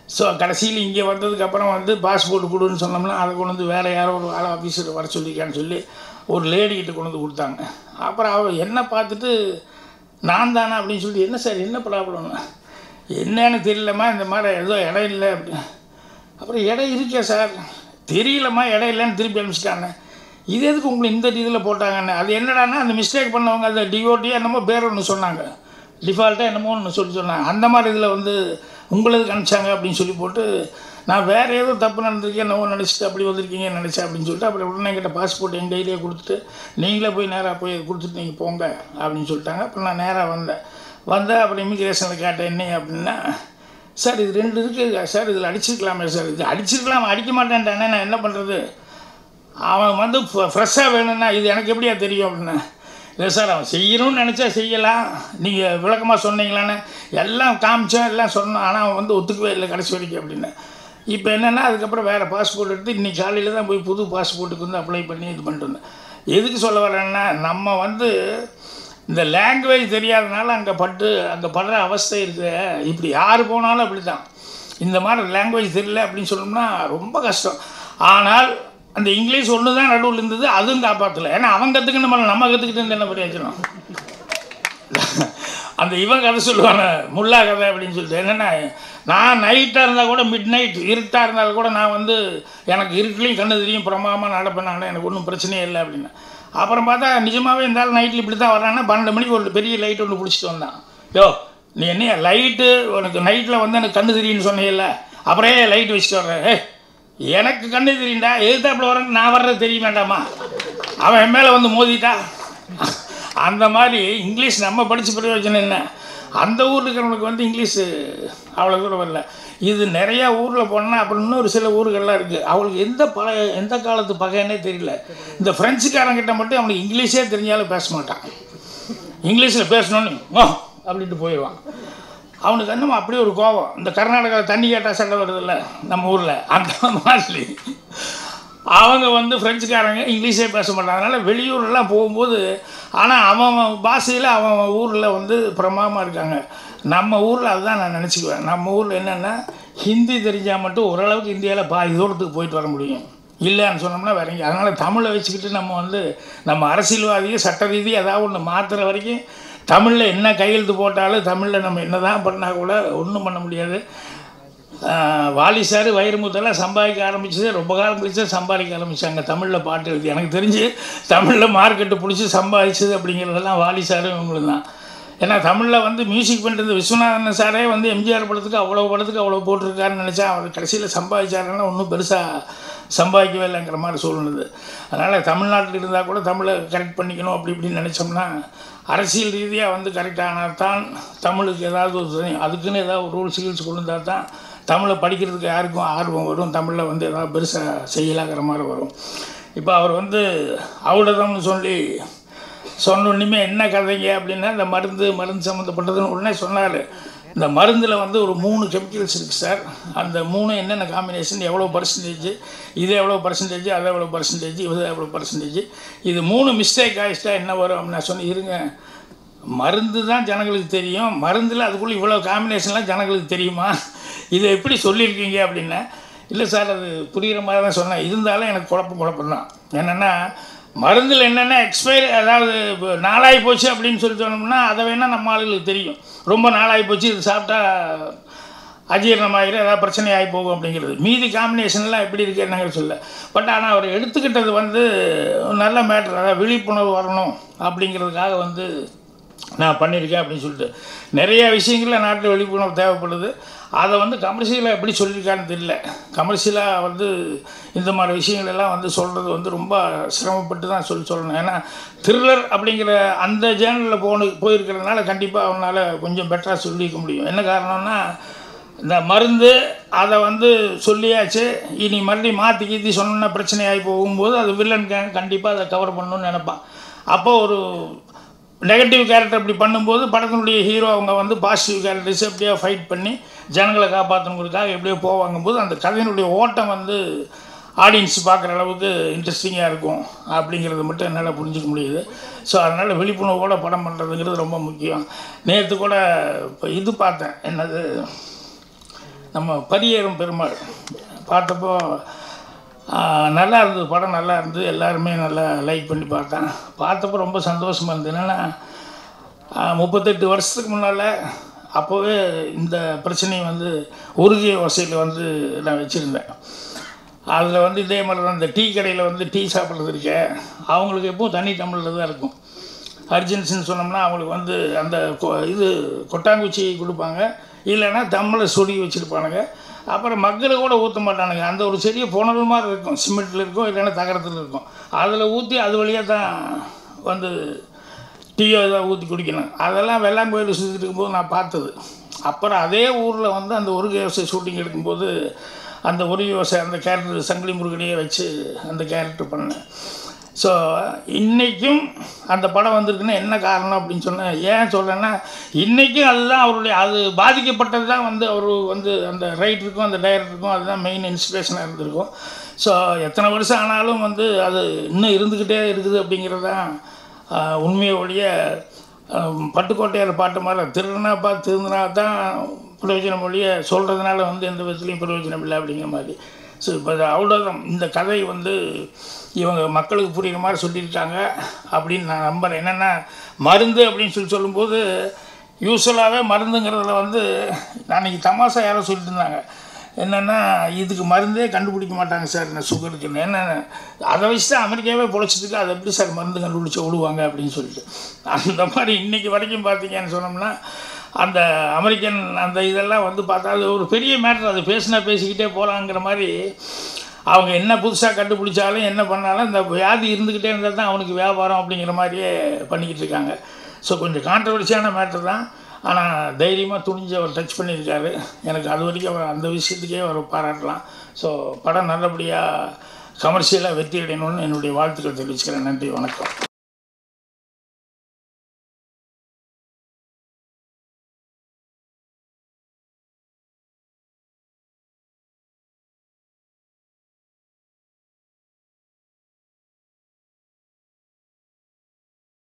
ஸோ கடைசியில் இங்கே வந்ததுக்கப்புறம் வந்து பாஸ்போர்ட் கொடுன்னு சொன்னோம்னா அதை கொண்டு வந்து வேறு யாரோ ஒரு ஆள் ஆஃபீஸர் வர சொல்லிக்கான்னு சொல்லி ஒரு லேடிக்கிட்ட கொண்டு வந்து கொடுத்தாங்க. அப்புறம் அவள் என்ன பார்த்துட்டு நான் தானே அப்படின்னு சொல்லிட்டு, என்ன சார் என்ன ப்ராப்ளம்னா, என்னன்னு தெரியலம்மா, இந்த மாதிரி ஏதோ இடம் இல்லை அப்படின்னு. அப்புறம் இடம் இருக்கே சார், தெரியலம்மா இடம் இல்லைன்னு திருப்பி அனுப்பிச்சிட்டாங்க. இது எதுக்கு உங்களுக்கு இந்த இதில் போட்டாங்கன்னு. அது என்னடான்னா அந்த மிஸ்டேக் பண்ணவங்க அந்த டிஓடியாக என்னமோ பேர் ஒன்று சொன்னாங்க, டிஃபால்ட்டாக என்னமோ ஒன்று சொன்னாங்க. அந்த மாதிரி இதில் வந்து உங்களுக்கு அனுப்பிச்சாங்க அப்படின்னு சொல்லி போட்டு, நான் வேறு ஏதோ தப்பு நடந்திருக்கேன் என்னவோ நினச்சிட்டு அப்படி வந்திருக்கீங்கன்னு நினச்சேன் அப்படின்னு சொல்லிட்டு அப்புறம் உடனே என்கிட்ட பாஸ்போர்ட் எங்கள் கையிலேயே கொடுத்துட்டு, நீங்களே போய் நேராக போய் கொடுத்துட்டு நீங்கள் போங்க அப்படின்னு சொல்லிட்டாங்க. அப்புறம் நான் நேராக வந்தேன். அப்புறம் இமிக்ரேஷனில் கேட்டேன் என்ன அப்படின்னா, சார் இது 2 இருக்குது சார், இதில் அடிச்சிருக்கலாமே சார். இது அடிச்சிருக்கலாம், அடிக்க மாட்டேன்ட்டானே, நான் என்ன பண்ணுறது, அவன் வந்து ஃப்ரெஷ்ஷாக வேணும்னா இது எனக்கு எப்படியா தெரியும் அப்படின்னா, இல்லை சார் அவன் செய்யணும்னு நினச்சா செய்யலாம், நீங்கள் விளக்கமாக சொன்னீங்களான்னு எல்லாம் காமிச்சோம் எல்லாம் சொன்னோம், ஆனால் அவன் வந்து ஒத்துக்கவே இல்லை கடைசி வரைக்கும் அப்படின்னு. இப்போ என்னென்னா அதுக்கப்புறம் வேறு பாஸ்போர்ட் எடுத்து இன்றைக்கி காலையில் தான் போய் புது பாஸ்போர்ட்டுக்கு வந்து அப்ளை பண்ணி இது பண்ணிட்டு இருந்தேன். எதுக்கு சொல்ல வரேன்னா, நம்ம வந்து இந்த லாங்குவேஜ் தெரியாதனால அங்கே படுற அவஸ்தை இருக்குது. இப்படி யார் போனாலும் அப்படி தான், இந்த மாதிரி லாங்குவேஜ் தெரியல அப்படின்னு சொன்னோம்னா ரொம்ப கஷ்டம். ஆனால் அந்த இங்கிலீஷ் ஒன்று தான் நடுவில் இருந்தது, அதுவும் காப்பாற்றலை. ஏன்னா அவன் கற்றுக்கணும், நம்ம கற்றுக்கிட்டு என்ன பிரயோஜனம். அந்த இவன் கதை சொல்லுவாங்க முல்லா கதை அப்படின்னு சொல்லிட்டு, என்னென்னா நான் நைட்டாக இருந்தால் கூட மிட் நைட் இருட்டாக இருந்தாலும் கூட நான் வந்து எனக்கு இருட்டுலேயும் கண்ணு தெரியும் பிரமாதமாக நடப்பேன், நான் எனக்கு ஒன்றும் பிரச்சனையே இல்லை அப்படின்னு. அப்புறம் பார்த்தா நிஜமாகவே இருந்தாலும் நைட்டில் இப்படி தான் வரான்னா 12 மணிக்கு ஒரு பெரிய லைட் ஒன்று பிடிச்சிட்டு வந்தான். யோ நீ என்ன லைட்டு உனக்கு நைட்டில் வந்து எனக்கு கண்ணு தெரியும்னு சொன்னீங்கல்ல, அப்புறம் லைட் வச்சுட்டு வர்றேன். எனக்கு கண்ணு தெரியும்டா, எதிர்த்தாப்புல வரேன் நான் வர்றது தெரிய வேண்டாமா, அவன் என் மேலே வந்து மோதிட்டா. அந்த மாதிரி இங்கிலீஷ் நம்ம படித்த பிரயோஜனம் என்ன, அந்த ஊரில் இருக்கிறவனுக்கு வந்து இங்கிலீஷு அவ்வளோ தூரம் வரல. இது நிறையா ஊரில் போனால் அப்புறம் இன்னொரு சில ஊர்கள்லாம் இருக்குது, அவளுக்கு எந்த காலத்து பகைன்னே தெரியல. இந்த ஃப்ரெஞ்சுக்காரங்கிட்ட மட்டும் அவனுக்கு இங்கிலீஷே தெரிஞ்சாலும் பேச மாட்டான், இங்கிலீஷில் பேசணுன்னு அப்படின்ட்டு போயிடுவான். அவனுக்கு என்னமோ அப்படி ஒரு கோபம். இந்த கர்நாடகாவில் தண்ணி கேட்டால் சண்டை வருதில்ல நம்ம ஊரில், அந்த மாதிரி அவங்க வந்து ஃப்ரெஞ்சுக்காரங்க இங்கிலீஷே பேச மாட்டாங்க. அதனால் வெளியூர்லாம் போகும்போது ஆனால் அவன் பாஷையில் அவன் ஊரில் வந்து பிரமாதமாக இருக்காங்க. நம்ம ஊரில் அதுதான் நான் நினச்சிக்குவேன். நம்ம ஊரில் என்னென்னா ஹிந்தி தெரிஞ்சால் மட்டும் ஓரளவுக்கு இந்தியாவில் பாதி தூரத்துக்கு போயிட்டு வர முடியும், இல்லைன்னு சொன்னோம்னா வேற எங்கே. அதனால் தமிழை வச்சுக்கிட்டு நம்ம அரசியல்வாதியை சட்ட ரீதி ஏதாவது ஒன்று மாற்றுற வரைக்கும் தமிழில் என்ன கையெழுத்து போட்டாலும் தமிழில் நம்ம என்ன தான் பண்ணால் கூட ஒன்றும் பண்ண முடியாது. வாலி சார் வைரமுத்தெல்லாம் சம்பாதிக்க ஆரம்பிச்சது ரொம்ப காலம் கழிச்சு சம்பாதிக்க ஆரம்பித்தாங்க தமிழில் பாட்டு எழுதி. எனக்கு தெரிஞ்சு தமிழில் மார்க்கெட்டு பிடிச்சி சம்பாதிச்சது அப்படிங்கிறதெல்லாம் வாலி சாரும் இவங்களுக்கு தான். ஏன்னா தமிழில் வந்து மியூசிக் பண்ணுறது விஸ்வநாதன் சாரே வந்து எம்ஜிஆர் படத்துக்கு அவ்வளோ போட்டிருக்காருன்னு நினச்சா அவர் கடைசியில் சம்பாதிச்சாருன்னா ஒன்றும் பெருசாக சம்பாதிக்கவே இல்லைங்கிற மாதிரி சூழ்நிலை. அதனால் தமிழ்நாட்டில் இருந்தால் கூட தமிழை கரெக்ட் பண்ணிக்கணும் அப்படி இப்படின்னு நினச்சோம்னா அரசியல் ரீதியாக வந்து கரெக்டானால் தான் தமிழுக்கு ஏதாவது அதுக்குன்னு ஏதாவது ஒரு ரூல்ஸ் கீல்ஸ் கொண்டு வந்தால் தான் தமிழை படிக்கிறதுக்கு யாருக்கும் ஆர்வம் வரும், தமிழில் வந்து ஏதாவது பெருசாக செய்யலாங்கிற மாதிரி வரும். இப்போ அவர் வந்து அவுடதம்னு சொன்னோன்னுமே என்ன கதைங்க அப்படின்னா, இந்த மருந்து சம்மந்தப்பட்டதுன்னு உடனே சொன்னார். இந்த மருந்தில் வந்து ஒரு 3 கெமிக்கல்ஸ் இருக்குது சார், அந்த 3 என்னென்ன காம்பினேஷன், எவ்வளோ பர்சன்டேஜ், இது எவ்வளோ பர்சன்டேஜ், அது எவ்வளோ பர்சன்டேஜ், இது எவ்வளோ பர்சன்டேஜ், இது 3 மிஸ்டேக் ஆகிடுச்சா என்ன வரும் அப்படின்னு நான் சொன்னேன். இருங்க, மருந்து தான் ஜனங்களுக்கு தெரியும், மருந்தில் அதுக்குள்ளே இவ்வளோ காம்பினேஷன்லாம் ஜனங்களுக்கு தெரியுமா, இதை எப்படி சொல்லியிருக்கீங்க அப்படின்னா, இல்லை சார் அது புரிகிற மாதிரி தான் சொன்னேன், இருந்தாலும் எனக்கு குழப்பம் தான். என்னென்னா மருந்தில் என்னென்ன எக்ஸ்பைரி, அதாவது நாளாகி போச்சு அப்படின்னு சொல்லி சொன்னோம்னா அதை வேணால் நம்ம ஆளுகளுக்கு தெரியும், ரொம்ப நாளாகி போச்சு இது சாப்பிட்டா அஜீரணமாகிடும் ஏதாவது பிரச்சனை ஆகி போகும் அப்படிங்கிறது. மீதி காம்பினேஷன்லாம் எப்படி இருக்குது என்னங்கிற சொல்ல. பட் ஆனால் அவர் எடுத்துக்கிட்டது வந்து நல்ல மேட்ரு, அதாவது விழிப்புணர்வு வரணும் அப்படிங்கிறதுக்காக வந்து நான் பண்ணியிருக்கேன் அப்படின்னு சொல்லிட்டு நிறைய விஷயங்களில் நாட்டில் விழிப்புணர்வு தேவைப்படுது. அதை வந்து கமர்ஷியலாக எப்படி சொல்லியிருக்கான்னு தெரியல. கமர்ஷியலாக வந்து இந்த மாதிரி விஷயங்கள் எல்லாம் வந்து சொல்கிறது வந்து ரொம்ப சிரமப்பட்டு தான் சொல்லணும். ஏன்னா த்ரில்லர் அப்படிங்கிற அந்த ஜேர்னலில் போயிருக்கிறதுனால கண்டிப்பாக அவனால் கொஞ்சம் பெட்டராக சொல்லிக்க முடியும். என்ன காரணம்னா இந்த மருந்து அதை வந்து சொல்லியாச்சு, இனி மறுபடியும் மாற்றி கீத்தி சொன்ன பிரச்சனையாகி போகும்போது அது வில்லன் கண்டிப்பாக அதை கவர் பண்ணணும்னு நினைப்பான். அப்போது ஒரு நெகட்டிவ் கேரக்டர் இப்படி பண்ணும்போது படத்தினுடைய ஹீரோ அவங்க வந்து பாசிட்டிவ் கேரக்டர்ஸ் எப்படியோ ஃபைட் பண்ணி ஜனங்களை காப்பாற்றணுங்கிறதுக்காக எப்படியோ போவாங்கும்போது அந்த கதையினுடைய ஓட்டம் வந்து ஆடியன்ஸ் பார்க்குற அளவுக்கு இன்ட்ரெஸ்டிங்காக இருக்கும் அப்படிங்கிறது மட்டும் என்னால் புரிஞ்சிக்க முடியுது. ஸோ அதனால் விழிப்புணர்வோடு படம் பண்ணுறதுங்கிறது ரொம்ப முக்கியம். நேற்று கூட இப்போ இது பார்த்தேன், என்னது நம்ம பரியேறும் பெருமாள் பார்த்தப்போ நல்லா இருந்தது, படம் நல்லா இருந்தது, எல்லாருமே நல்லா லைக் பண்ணி பார்த்தப்போ ரொம்ப சந்தோஷமாக இருந்தது. என்னென்னா 38 வருஷத்துக்கு முன்னால் அப்போவே இந்த பிரச்சனையை வந்து உறுதிய வசையில் வந்து நான் வச்சுருந்தேன். அதில் வந்து இதே மாதிரி தான் இந்த டீ கடையில் வந்து டீ சாப்பிட்றது இருக்க அவங்களுக்கு எப்பவும் தண்ணி டம்ளரில் தான் இருக்கும். அர்ஜென்சின்னு சொன்னோம்னா அவங்களுக்கு வந்து அந்த இது கொட்டாங்குச்சி கொடுப்பாங்க, இல்லைன்னா டம்ளர் சொருகி வச்சுருப்பானுங்க. அப்புறம் மக்களை கூட ஊற்ற மாட்டானுங்க. அந்த ஒரு செடியை புனல் மாதிரி இருக்கும், சிமெண்ட்டில் இருக்கும், இல்லைன்னா தகரத்தில் இருக்கும். அதில் ஊற்றி அது வழியாக தான் வந்து டீயோ இதாக ஊற்றி குடிக்கணும். அதெல்லாம் வெள்ளாங்கோயில் சுற்றிட்டு இருக்கும்போது நான் பார்த்தது. அப்புறம் அதே ஊரில் வந்து அந்த ஒரு விவசாய ஷூட்டிங் எடுக்கும்போது அந்த ஒரு விவசாய அந்த கேரக்டர் சங்கிலி முருகனையே வச்சு அந்த கேரக்டர் பண்ணேன். ஸோ இன்றைக்கும் அந்த படம் வந்திருக்குன்னா என்ன காரணம் அப்படின்னு சொன்னேன். ஏன் சொல்கிறேன்னா இன்றைக்கும் அதுதான் அவருடைய அது பாதிக்கப்பட்டது தான் வந்து அவர் வந்து அந்த ரைட்டருக்கும் அந்த டைரக்டருக்கும் அதுதான் மெயின் இன்ஸ்பிரேஷனாக இருந்திருக்கும். ஸோ எத்தனை வருஷம் ஆனாலும் வந்து அது இன்னும் இருந்துக்கிட்டே இருக்குது அப்படிங்கிறது தான் உண்மையை ஒழிய பட்டுக்கோட்டையார் பாட்டு மாதிரி திருடனா பார்த்து திருந்தினா தான் பிரயோஜனம் ஒழிய சொல்கிறதுனால வந்து எந்த விதத்துலையும் பிரயோஜனம் இல்லை அப்படிங்கிற மாதிரி. ஸோ இப்போ அவ்வளோதான். இந்த கதை வந்து இவங்க மக்களுக்கு புரிகிற மாதிரி சொல்லியிருக்காங்க அப்படின்னு நான் நம்புகிறேன். என்னென்னா மருந்து அப்படின்னு சொல்லும்போது யூஸ்வலாகவே மருந்துங்கிறதுல வந்து அன்றைக்கி தமாஷா யாரோ சொல்லிட்டு இருந்தாங்க. என்னென்னா இதுக்கு மருந்தே கண்டுபிடிக்க மாட்டாங்க சார் இந்த சுகருக்கு. என்ன அதை வச்சு தான் அமெரிக்காவே பொழைச்சதுக்கு அதை எப்படி சார் மருந்து கண்டுபிடிச்சி விடுவாங்க அப்படின்னு சொல்லிட்டு அந்த மாதிரி இன்றைக்கி வரைக்கும் பார்த்தீங்கன்னு சொன்னோம்னா அந்த அமெரிக்கன் அந்த இதெல்லாம் வந்து பார்த்தா அது ஒரு பெரிய மேட்ரு. அது பேசிக்கிட்டே போகலாங்கிற மாதிரி அவங்க என்ன புதுசாக கண்டுபிடிச்சாலும் என்ன பண்ணாலும் இந்த வியாதி இருந்துக்கிட்டே இருந்தால் தான் அவனுக்கு வியாபாரம் அப்படிங்கிற மாதிரியே பண்ணிக்கிட்டு இருக்காங்க. ஸோ கொஞ்சம் கான்ட்ரவர்சியான மேட்ரு தான். ஆனால் தைரியமாக துணிஞ்சு அவர் டச் பண்ணியிருக்காரு. எனக்கு அது வரைக்கும் அவர் அந்த விஷயத்துக்கே அவர் பாராட்டலாம். ஸோ படம் நல்லபடியாக கமர்ஷியலாக வெற்றி அடையணும்னு என்னுடைய வாழ்த்துக்கள் தெரிவிச்சுக்கிறேன். நன்றி, வணக்கம்.